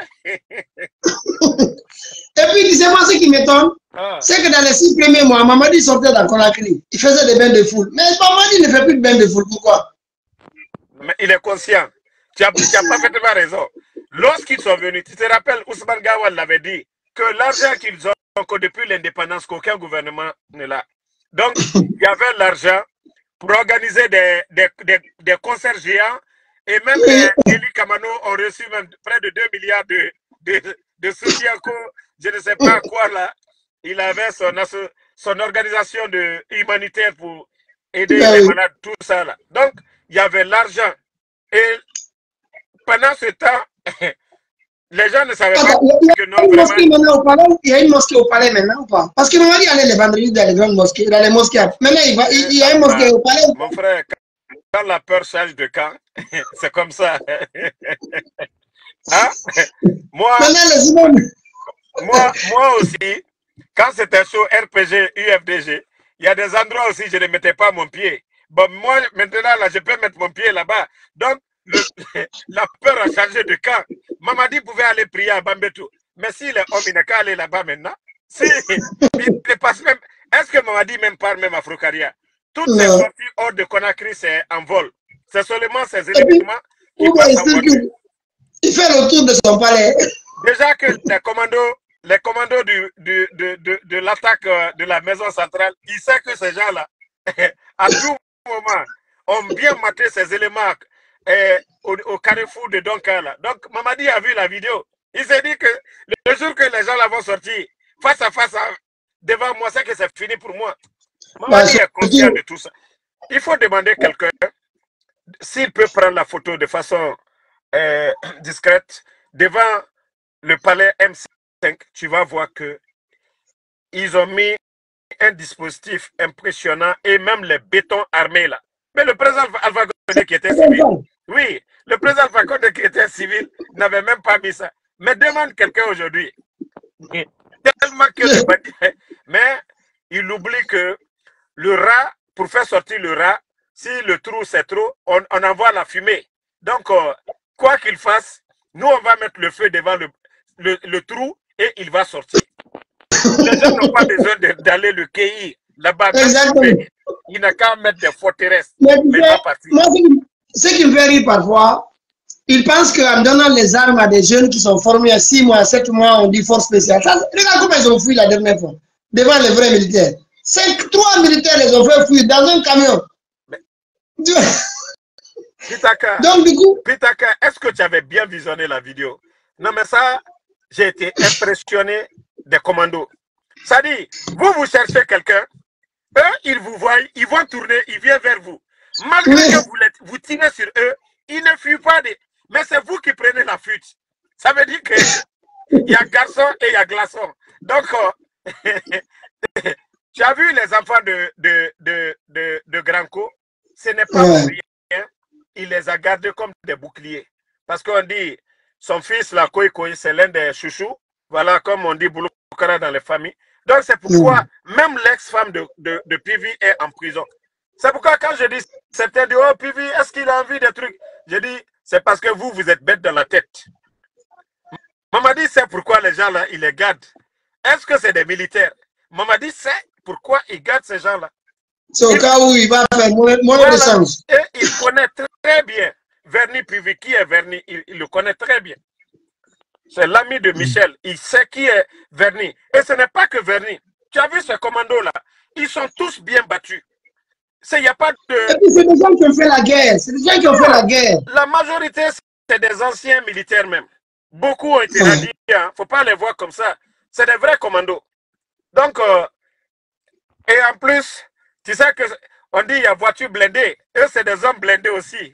Et puis, tu sais pas ce qui m'étonne, c'est que dans les 6 premiers mois, Mamadi sortait dans Conakry. Il faisait des bains de foule. Mais Mamadi ne fait plus de bains de foule. Pourquoi? Mais il est conscient. Tu as parfaitement raison. Lorsqu'ils sont venus, tu te rappelles, Ousmane Gawal l'avait dit, que l'argent qu'ils ont, que depuis l'indépendance, qu'aucun gouvernement n'est là. Donc, il y avait l'argent pour organiser des concerts géants. Et même Eli Kamano ont reçu même près de 2 milliards de soutien. Je ne sais pas quoi là. Il avait son organisation humanitaire pour aider les malades, tout ça là. Donc, il y avait l'argent. Et pendant ce temps, les gens ne savaient pas que non, vraiment... Il y a une mosquée au palais maintenant ou pas? Parce que Mamadi allait les vendredis dans les grandes mosquées, dans les mosquées. Maintenant, il y a une mosquée au palais. Mon frère, quand la peur change de camp, c'est comme ça. Hein? Moi aussi, quand c'était chaud RPG, UFDG, il y a des endroits aussi je ne mettais pas mon pied. Bon, moi, maintenant, là, je peux mettre mon pied là-bas. Donc, la peur a changé de camp. Mamadi pouvait aller prier à Bambetou. Mais si les hommes, il n'a qu'à aller là-bas maintenant. Si, il ne passe même... Est-ce que Mamadi même parle même Afro-Caria? Toutes les sorties hors de Conakry, c'est en vol. C'est seulement ces éléments qui passent en voiture. Il fait le tour de son palais. Déjà que les commandos de l'attaque de la maison centrale, ils savent que ces gens-là, à tout moment, ont bien maté ces éléments au carrefour de Donkala. Donc, Mamadi a vu la vidéo. Il s'est dit que le jour que les gens vont sortir face à face devant moi, c'est que c'est fini pour moi. Mamadi est conscient de tout ça. Il faut demander à quelqu'un s'il peut prendre la photo de façon discrète devant le palais M5. Tu vas voir que ils ont mis un dispositif impressionnant et même les bétons armés là. Mais le président Alpha Condé qui était civil, oui, le président Alpha Condé qui était civil n'avait même pas mis ça. Mais demande quelqu'un aujourd'hui. Tellement que mais il oublie que le rat, pour faire sortir le rat, si le trou c'est trop, on envoie la fumée. Donc, quoi qu'il fasse, nous on va mettre le feu devant le trou et il va sortir. Les gens n'ont pas besoin d'aller le cueillir là-bas. Il n'a qu'à mettre des forteresses. Mais moi, ce qui me fait rire parfois, ils pensent qu'en donnant les armes à des jeunes qui sont formés à 6 mois, 7 mois, on dit force spéciale. Regarde comment ils ont fui la dernière fois, devant les vrais militaires. 3 militaires les ont fait fuir dans un camion. Pitaka, donc, du coup, Pitaka, est-ce que tu avais bien visionné la vidéo? Non, mais ça, j'ai été impressionné des commandos. Ça dit, vous cherchez quelqu'un, eux, ils vous voient, ils vont tourner, ils viennent vers vous. Malgré que vous tirez sur eux, ils ne fuient pas. Mais c'est vous qui prenez la fuite. Ça veut dire qu'il y a garçon et il y a glaçon. Donc, tu as vu les enfants de Granco, ce n'est pas pour rien. Il les a gardés comme des boucliers. Parce qu'on dit, son fils, la Koïkoï, c'est l'un des chouchous. Voilà, comme on dit Bouloukara dans les familles. Donc, c'est pourquoi même l'ex-femme de Pivi est en prison. C'est pourquoi quand je dis, certains disent, oh, Pivi, est-ce qu'il a envie de trucs? Je dis, c'est parce que vous êtes bête dans la tête. Mamadi sait pourquoi les gens là, ils les gardent. Est-ce que c'est des militaires? Mamadi sait pourquoi ils gardent ces gens-là. C'est au cas où il va faire moins de sens. Et il connaît très bien Verny Pivi. Qui est Verny? Il le connaît très bien. C'est l'ami de Michel. Il sait qui est Verny. Et ce n'est pas que Verny. Tu as vu ce commando-là? Ils sont tous bien battus. Il n'y a pas de... Et puis c'est des gens qui ont fait la guerre. C'est des gens qui ont fait la guerre. La majorité, c'est des anciens militaires même. Beaucoup ont été radiés. Il ne faut pas les voir comme ça. C'est des vrais commandos. Donc, et en plus, tu sais qu'on dit il y a voiture blindée. Eux, c'est des hommes blindés aussi.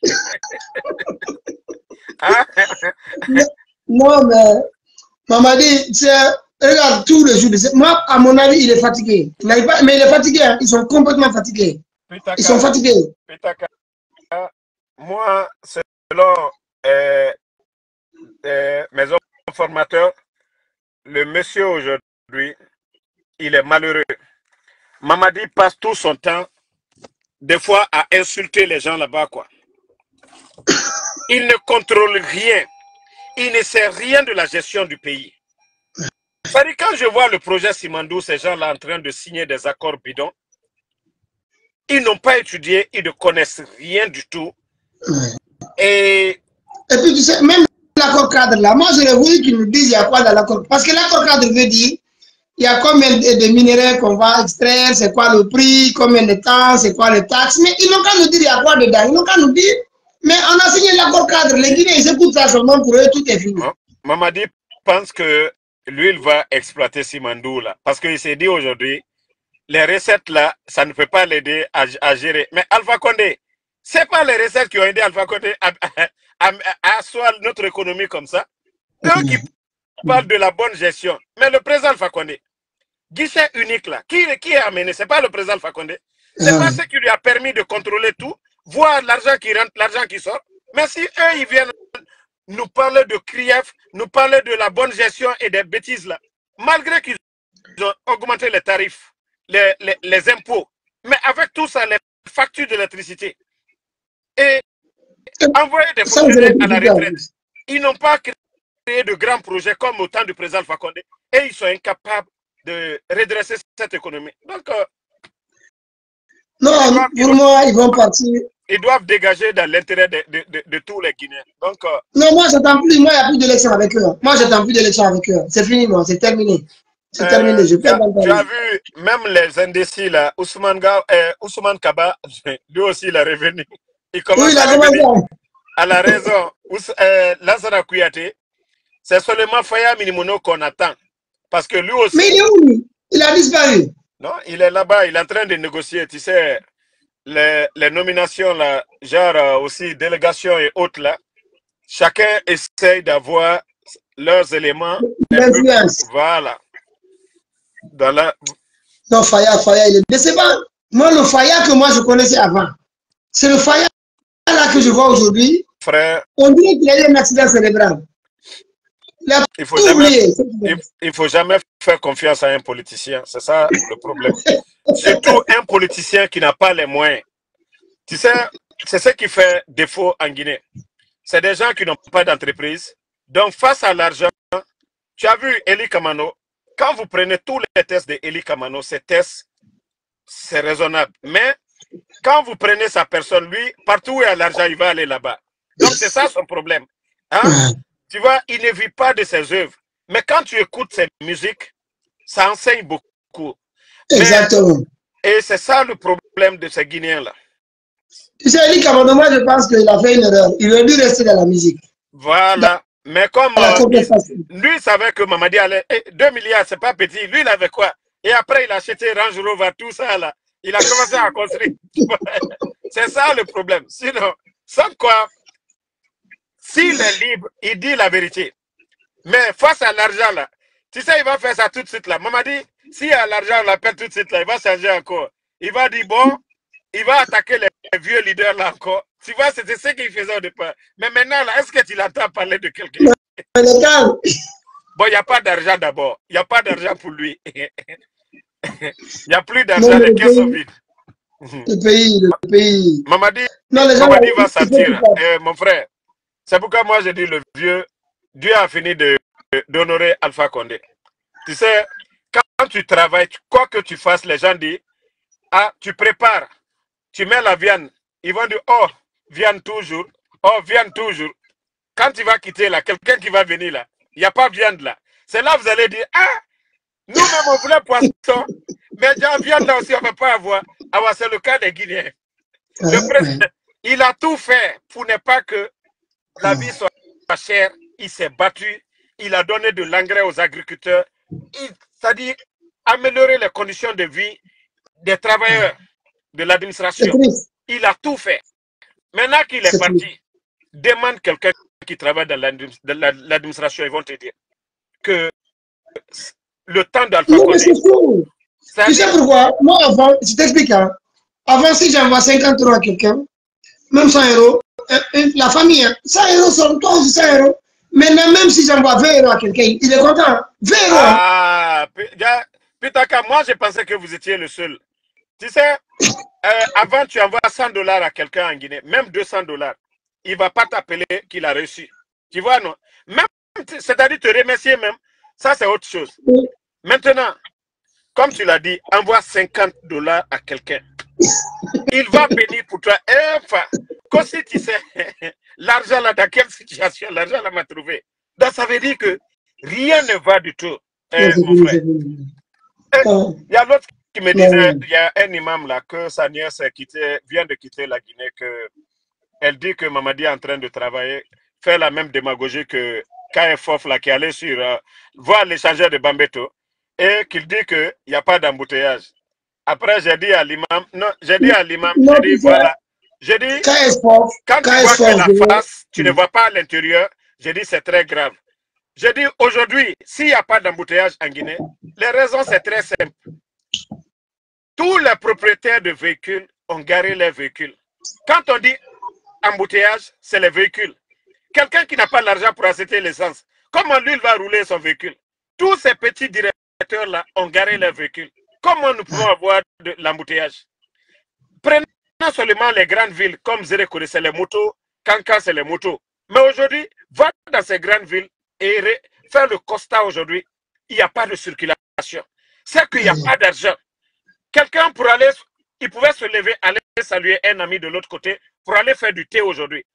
Hein? Non, mais Mamadi, regarde tous les jours. Moi, à mon avis, il est fatigué. Mais il est fatigué. Hein. Ils sont complètement fatigués. Ils sont fatigués. Moi, selon mes formateurs, le monsieur aujourd'hui, il est malheureux. Mamadi passe tout son temps, des fois, à insulter les gens là-bas, quoi. Il ne contrôle rien. Il ne sait rien de la gestion du pays. C'est-à-dire, quand je vois le projet Simandou, ces gens-là en train de signer des accords bidons, ils n'ont pas étudié, ils ne connaissent rien du tout. Et puis, tu sais, même l'accord cadre là, moi, j'aurais voulu qu'ils nous disent il y a quoi dans l'accord. Parce que l'accord cadre veut dire il y a combien de minéraux qu'on va extraire, c'est quoi le prix, combien de temps, c'est quoi les taxes. Mais ils n'ont qu'à nous dire il y a quoi dedans. Ils n'ont qu'à nous dire. Mais on a signé l'accord cadre. Les Guinéens, ils écoutent ça seulement pour eux, tout est fini. Mamadi pense que lui, il va exploiter Simandou là. Parce qu'il s'est dit aujourd'hui, les recettes là, ça ne peut pas l'aider à gérer. Mais Alpha Condé, ce n'est pas les recettes qui ont aidé Alpha Condé à asseoir notre économie comme ça. Eux qui parlent de la bonne gestion. Mais le président Alpha Condé, guichet unique là, qui est amené? Ce n'est pas le président Alpha Condé. Ce n'est pas ce qui lui a permis de contrôler tout, voir l'argent qui rentre, l'argent qui sort. Mais si eux, ils viennent nous parler de CRIEF, nous parler de la bonne gestion et des bêtises là, malgré qu'ils ont augmenté les tarifs, les impôts, mais avec tout ça, les factures d'électricité, et envoyer des fonctionnaires à la retraite, ils n'ont pas créé de grands projets comme au temps du président Alpha Condé, et ils sont incapables de redresser cette économie. Donc, non, pour moi, ils vont partir. Ils doivent dégager dans l'intérêt de tous les Guinéens. Donc, non, moi, j'attends plus. Moi, il n'y a plus d'élection avec eux. Moi, j'attends plus d'élection avec eux. C'est fini, moi. C'est terminé. C'est terminé. Je tu as vu, même les indécis, là, Ousmane Kaba, lui aussi, il est revenu. Il commence à revenir. À la raison. Lansana Kouyaté, c'est seulement Faya Minimono qu'on attend. Parce que lui aussi. Mais il est où? Il a disparu. Non, il est là-bas. Il est en train de négocier. Tu sais, les nominations, là, genre aussi délégation et autres, là. Chacun essaye d'avoir leurs éléments. Voilà. Non, Faya, il est décevant. Moi, le Faya que moi je connaissais avant, c'est le Faya là que je vois aujourd'hui. Frère. On dirait qu'il a eu un accident cérébral. Il faut jamais faire confiance à un politicien. C'est ça le problème. Surtout un politicien qui n'a pas les moyens. Tu sais, c'est ce qui fait défaut en Guinée. C'est des gens qui n'ont pas d'entreprise. Donc, face à l'argent, tu as vu Eli Kamano. Quand vous prenez tous les tests de Eli Kamano, ces tests, c'est raisonnable. Mais quand vous prenez sa personne, lui, partout où il y a l'argent, il va aller là-bas. Donc, c'est ça son problème. Hein? Tu vois, il ne vit pas de ses œuvres. Mais quand tu écoutes ses musiques, ça enseigne beaucoup. Exactement. Et c'est ça le problème de ces Guinéens-là. Tu sais, Eli Kamano, moi, je pense qu'il a fait une erreur. Il aurait dû rester dans la musique. Voilà. Mais comme lui, il savait que Mamadi allait... 2 milliards, c'est pas petit. Lui, il avait quoi? Et après, il a acheté Range Rover, tout ça, là. Il a commencé à construire. C'est ça le problème. Sinon, sans quoi, s'il est libre, il dit la vérité. Mais face à l'argent, là, tu sais, il va faire ça tout de suite, là. Mamadi, s'il a l'argent, on l'appelle tout de suite, là, il va changer encore. Il va dire, bon, il va attaquer les vieux leaders, là, encore. Tu vois, c'était ce qu'il faisait au départ. Mais maintenant, là, est-ce que tu l'entends parler de quelqu'un? Bon, il n'y a pas d'argent d'abord. Il n'y a pas d'argent pour lui. Il n'y a plus d'argent, les caisses sont vides. Le pays. Mamadi, Non, les gens, Mamadi va sortir. Mon frère, c'est pourquoi moi je dis le vieux, Dieu a fini d'honorer Alpha Condé. Tu sais, quand tu travailles, quoi que tu fasses, les gens disent, ah, tu prépares, tu mets la viande. Ils vont dire, oh, viande toujours, oh, viande toujours. Quand tu vas quitter là, quelqu'un qui va venir là, il n'y a pas de viande là. C'est là que vous allez dire, ah, nous-mêmes on voulait poisson, mais déjà viande là aussi on ne peut pas avoir. Alors c'est le cas des Guinéens. Le président, il a tout fait pour ne pas que la vie soit chère. Il s'est battu, il a donné de l'engrais aux agriculteurs, c'est-à-dire améliorer les conditions de vie des travailleurs de l'administration. Il a tout fait. Maintenant qu'il est parti, demande quelqu'un qui travaille dans l'administration, ils vont te dire que le temps d'Alpha Condé. Tu sais pourquoi? Moi, avant, je t'explique. Hein. Avant, si j'envoie 50 € à quelqu'un, même 100 €, la famille, 100 € sont toi aussi 100 €. Maintenant, même si j'envoie 20 € à quelqu'un, il est content. 20 €. Ah, Pitaka, moi, je pensais que vous étiez le seul. Tu sais, avant, tu envoies 100 $ à quelqu'un en Guinée, même 200 $. Il ne va pas t'appeler qu'il a reçu. Tu vois, non? Même, c'est-à-dire te remercier même, ça, c'est autre chose. Maintenant, comme tu l'as dit, envoie 50 $ à quelqu'un. Il va bénir pour toi. Enfin, comme si tu sais, l'argent là, dans quelle situation l'argent là m'a trouvé. Donc, ça veut dire que rien ne va du tout, mon frère. Il y a l'autre qui me disait, il y a un imam là, que sa nièce vient de quitter la Guinée, elle dit que Mamadi est en train de travailler, fait la même démagogie que KFOF là, qui allait sur voir l'échangeur de Bambeto, et qu'il dit qu'il n'y a pas d'embouteillage. Après, j'ai dit à l'imam, voilà. J'ai dit, quand tu vois que la face, tu ne vois pas à l'intérieur, j'ai dit c'est très grave. J'ai dit aujourd'hui, s'il n'y a pas d'embouteillage en Guinée, les raisons c'est très simple. Tous les propriétaires de véhicules ont garé leurs véhicules. Quand on dit embouteillage, c'est les véhicules. Quelqu'un qui n'a pas l'argent pour acheter l'essence, comment lui il va rouler son véhicule? Tous ces petits directeurs-là ont garé leurs véhicules. Comment nous pouvons avoir de l'embouteillage? Prenons seulement les grandes villes comme Zérekore, c'est les motos, Kankan, c'est les motos. Mais aujourd'hui, va dans ces grandes villes et faire le constat aujourd'hui, il n'y a pas de circulation. C'est qu'il n'y a pas d'argent. Quelqu'un pour aller, il pouvait se lever, aller saluer un ami de l'autre côté pour aller faire du thé aujourd'hui.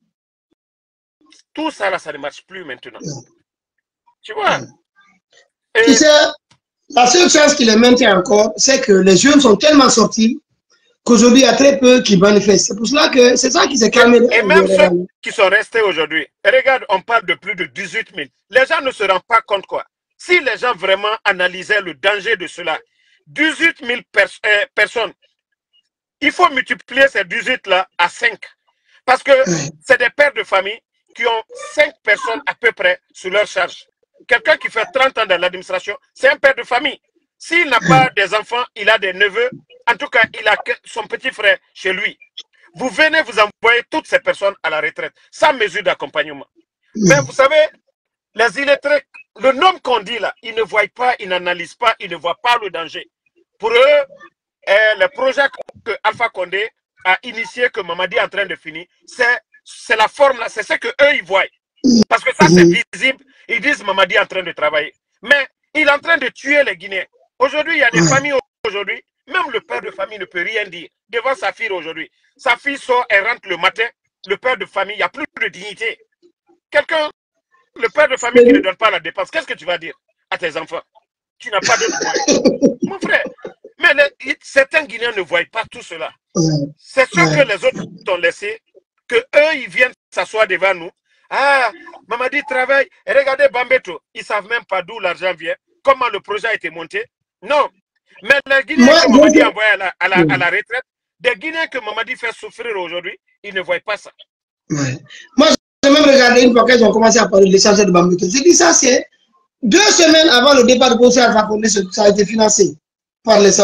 Tout ça là, ça ne marche plus maintenant. Tu vois? Tu sais, la seule chose qui les maintient encore, c'est que les jeunes sont tellement sortis qu'aujourd'hui, il y a très peu qui manifestent. C'est pour cela que c'est ça qui s'est calmé. Et même ceux qui sont restés aujourd'hui, regarde, on parle de plus de 18 000. Les gens ne se rendent pas compte quoi. Si les gens vraiment analysaient le danger de cela, 18 000 personnes, il faut multiplier ces 18 là à 5. Parce que c'est des pères de famille qui ont 5 personnes à peu près sous leur charge. Quelqu'un qui fait 30 ans dans l'administration, c'est un père de famille. S'il n'a pas des enfants, il a des neveux. En tout cas, il a son petit frère chez lui. Vous venez vous envoyer toutes ces personnes à la retraite, sans mesure d'accompagnement. Mais vous savez, les illettrés, le nom qu'on dit là, ils ne voient pas, ils n'analysent pas, ils ne voient pas le danger. Pour eux, le projet que Alpha Condé a initié, que Mamadi est en train de finir, c'est la forme là, c'est ce que eux ils voient. Parce que ça c'est visible, ils disent Mamadi est en train de travailler. Mais il est en train de tuer les Guinéens. Aujourd'hui, il y a des familles aujourd'hui, même le père de famille ne peut rien dire devant sa fille aujourd'hui. Sa fille sort, elle rentre le matin, le père de famille, il n'y a plus de dignité. Quelqu'un, le père de famille qui ne donne pas la dépense, qu'est-ce que tu vas dire à tes enfants? Tu n'as pas d'autre moyen. Mon frère, mais certains Guinéens ne voient pas tout cela. C'est ce que les autres ont laissé, que eux, ils viennent s'asseoir devant nous. Ah, Mamadi travaille, et regardez Bambeto, ils ne savent même pas d'où l'argent vient, comment le projet a été monté. Non, mais les Guinéens que Mamadi a envoyés à la retraite, des Guinéens que Mamadi fait souffrir aujourd'hui, ils ne voient pas ça. Moi, j'ai même regardé une fois qu'ils ont commencé à parler de l'échange de Bambeto. J'ai dit ça, c'est 2 semaines avant le départ de Bosé Alpha Condé, ça a été financé par le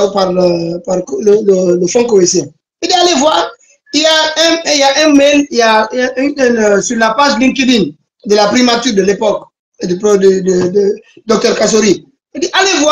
fonds cohésien. Il est allé voir, il y a un mail, il y a sur la page LinkedIn de la primature de l'époque, de Dr Kassori. Il dit, allez voir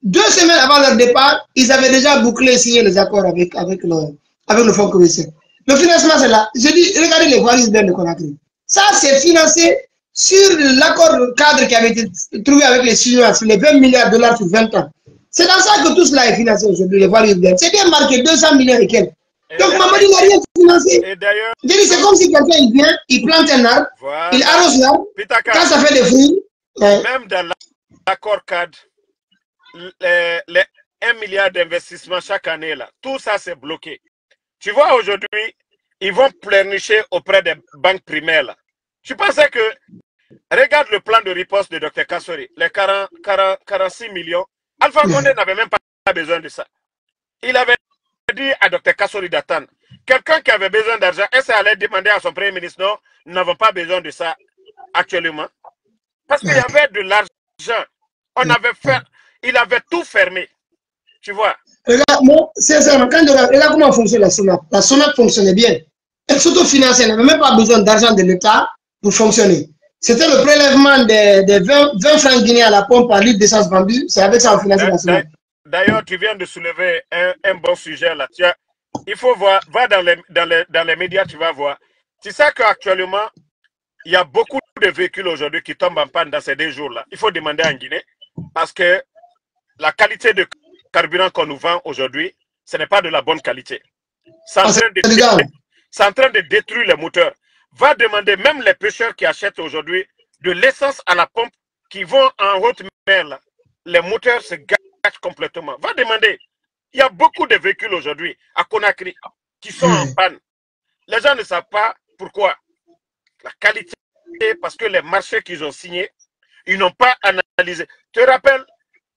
2 semaines avant leur départ, ils avaient déjà bouclé et signé les accords avec le fonds commercial. Le financement, c'est là. Je dis, regardez les voies urbaines de Conakry. Ça, c'est financé sur l'accord cadre qui avait été trouvé avec les Chinois, sur les 20 milliards de dollars sur 20 ans. C'est dans ça que tout cela est financé aujourd'hui, les voies urbaines. C'est bien marqué 200 millions et quelques. Donc, Mamadi n'a rien financé. Et d'ailleurs, je dis, c'est comme si quelqu'un il vient, il plante un arbre, voilà, il arrose l'arbre, quand ça fait des fruits. Même dans l'accord cadre, les 1 milliard d'investissements chaque année, là, tout ça c'est bloqué. Tu vois, aujourd'hui, ils vont pleurnicher auprès des banques primaires. Là. Tu pensais que, regarde le plan de riposte de Dr Kassori, les 46 millions, Alpha Condé n'avait même pas besoin de ça. Il avait dit à Dr Kassori d'attendre. Quelqu'un qui avait besoin d'argent, est-ce qu'il allait demander à son premier ministre, non, nous n'avons pas besoin de ça actuellement. Parce qu'il y avait de l'argent. On avait fait, il avait tout fermé. Tu vois. Regarde, moi, sincèrement, quand regarde comment fonctionne la SONAP. La SONAP fonctionnait bien. Elle s'autofinançait, elle n'avait même pas besoin d'argent de l'État pour fonctionner. C'était le prélèvement des 20 francs guinéens à la pompe par litre d'essence vendue. C'est avec ça qu'on finançait la SONAP. D'ailleurs, tu viens de soulever un bon sujet là. Il faut voir, va dans les médias, tu vas voir. Tu sais qu'actuellement, il y a beaucoup de véhicules aujourd'hui qui tombent en panne dans ces 2 jours-là. Il faut demander en Guinée parce que la qualité de carburant qu'on nous vend aujourd'hui, ce n'est pas de la bonne qualité. C'est en train de détruire les moteurs. Va demander même les pêcheurs qui achètent aujourd'hui de l'essence à la pompe qui vont en haute mer. Là. Les moteurs se gâchent complètement. Va demander. Il y a beaucoup de véhicules aujourd'hui à Conakry qui sont en panne. Les gens ne savent pas pourquoi. La qualité, parce que les marchés qu'ils ont signés, ils n'ont pas analysé. Tu te rappelles,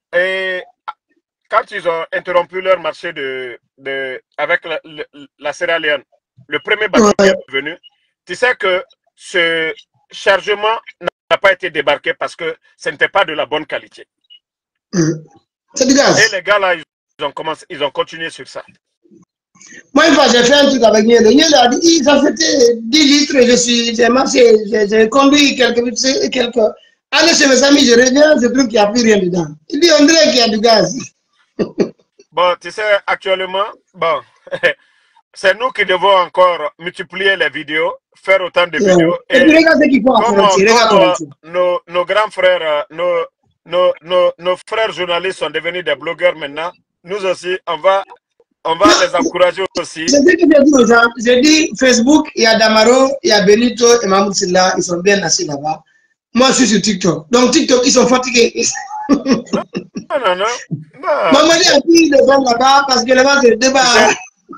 quand ils ont interrompu leur marché avec la Sierra Leone, le premier bateau qui est venu, tu sais que ce chargement n'a pas été débarqué parce que ce n'était pas de la bonne qualité. C'est du gaz. Et les gars là, ils ont continué sur ça. Moi, une fois, j'ai fait un truc avec Niel. Niel a dit, ça fait 10 litres, j'ai marché, j'ai conduit quelques... Allez chez mes amis, je reviens, je trouve qu'il n'y a plus rien dedans. Il dit, on dirait qu'il y a du gaz. Bon, tu sais, actuellement, bon, c'est nous qui devons encore multiplier les vidéos, faire autant de vidéos. Et puis, regarde ce qu'il faut comme nos grands frères, nos frères journalistes sont devenus des blogueurs maintenant, nous aussi, on va les encourager aussi. C'est ce que j'ai dit aux gens. J'ai dit Facebook, il y a Damaro, il y a Benito et Mahmoud Silla, ils sont bien assis là-bas. Moi, je suis sur TikTok. Donc, TikTok, ils sont fatigués. Non. Mamadi a pris des gens là-bas parce que là-bas, c'est le débat.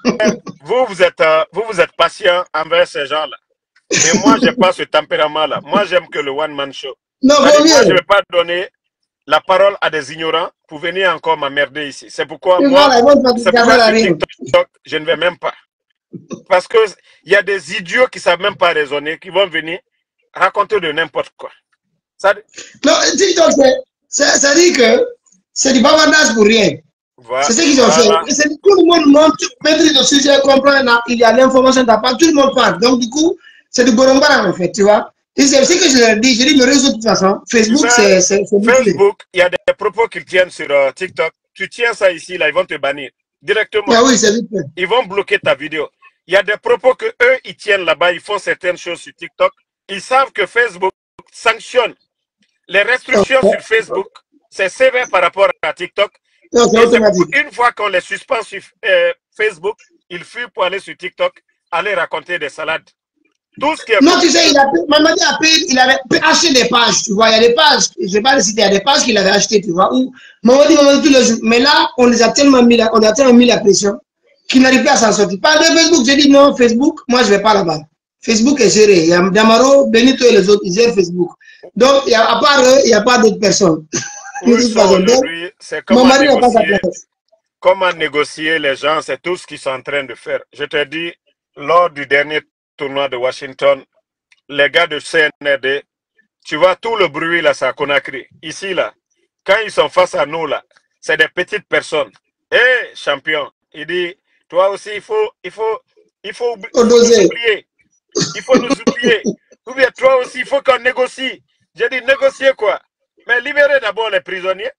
Vous êtes patient envers ces gens-là. Mais moi, je n'ai pas ce tempérament-là. Moi, j'aime que le one-man show. Non, moi, je ne vais pas donner la parole à des ignorants pour venir encore m'emmerder ici. C'est pourquoi moi, sur TikTok, je ne vais même pas. Parce qu'il y a des idiots qui ne savent même pas raisonner, qui vont venir raconter de n'importe quoi. Non, TikTok, ça dit que c'est du bavardage pour rien. Voilà. C'est ce qu'ils ont fait. Et tout le monde montre, maîtrise le sujet, comprend, il y a l'information d'appart, tout le monde parle. Donc, du coup, c'est du borombaran en fait, tu vois. Et c'est ce que je leur dis, je dis le réseau de toute façon, Facebook, c'est Facebook, il y a des propos qu'ils tiennent sur TikTok. Tu tiens ça ici, là, ils vont te bannir directement. Ah oui, c'est vite fait. Ils vont bloquer ta vidéo. Il y a des propos que eux, ils tiennent là-bas, ils font certaines choses sur TikTok. Ils savent que Facebook sanctionne. Les restrictions sur Facebook, c'est sévère par rapport à TikTok. Une fois qu'on les suspend sur Facebook, ils fuient pour aller sur TikTok, aller raconter des salades. Tout ce qui est... Non, tu sais, Mamadi il avait acheté des pages, tu vois. Il y a des pages, je ne vais pas les citer, il y a des pages qu'il avait achetées, tu vois. Où Mamadi tous les jours. Mais là, on les a tellement mis, on a tellement mis la pression qu'il n'arrive pas à s'en sortir. Par Facebook, j'ai dit non, Facebook, moi je ne vais pas là-bas. Facebook est géré. Il y a Damaro, Benito et les autres, ils gèrent Facebook. Donc, à part eux, il n'y a pas d'autres personnes. Aujourd'hui, c'est comment négocier les gens, c'est tout ce qu'ils sont en train de faire. Je te dis, lors du dernier tournoi de Washington, les gars de CNRD, tu vois tout le bruit là, ça a Conakry. Ici là, quand ils sont face à nous là, c'est des petites personnes. Hé, champion, il dit, toi aussi, il faut nous oublier. Il faut nous oublier. Ou bien toi aussi, il faut qu'on négocie. J'ai dit, négocier quoi? Mais libérez d'abord les prisonniers.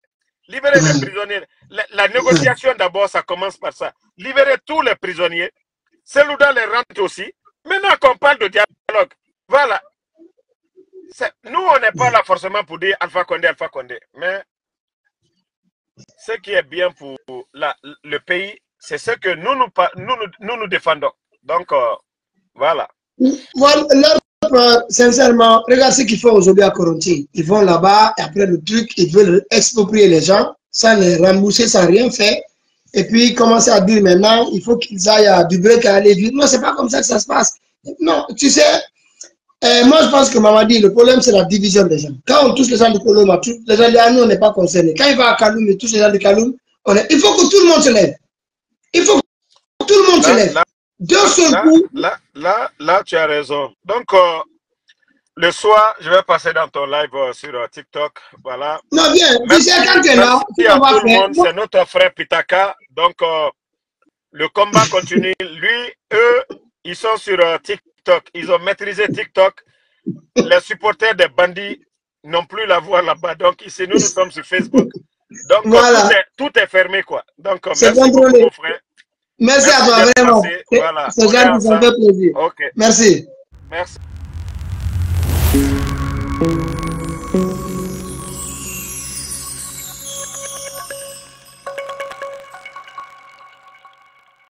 Libérez les prisonniers. La négociation d'abord, ça commence par ça. Libérez tous les prisonniers. Selouda les rentre aussi. Maintenant qu'on parle de dialogue, voilà. Nous, on n'est pas là forcément pour dire Alpha Condé. Mais ce qui est bien pour le pays, c'est ce que nous défendons. Donc, voilà. Sincèrement, regarde ce qu'ils font aujourd'hui à Koronti. Ils vont là-bas, et après le truc, ils veulent exproprier les gens, sans les rembourser, sans rien faire. Et puis, ils commencent à dire maintenant, il faut qu'ils aillent à Dubreuil à aller vite. Non, c'est pas comme ça que ça se passe. Non, tu sais, moi, je pense que Mamadi, le problème, c'est la division des gens. Quand on touche les gens de Koloma, les gens de nous, on n'est pas concernés. Quand il va à Kaloum, il touche les gens de Kaloum, il faut que tout le monde se lève. Il faut que tout le monde se lève. Là, tu as raison. Donc, le soir, je vais passer dans ton live sur TikTok. Voilà. Non, bien. Tu sais, quand tu es là, c'est notre frère Pitaka. Donc, le combat continue. Lui, eux, ils sont sur TikTok. Ils ont maîtrisé TikTok. Les supporters des bandits n'ont plus la voix là-bas. Donc, ici, nous sommes sur Facebook. Donc, voilà. Tout est fermé, quoi. Donc, merci beaucoup, mon frère. Merci à toi, vraiment. Voilà. C'est gentil, ça fait plaisir. Okay. Merci. Merci.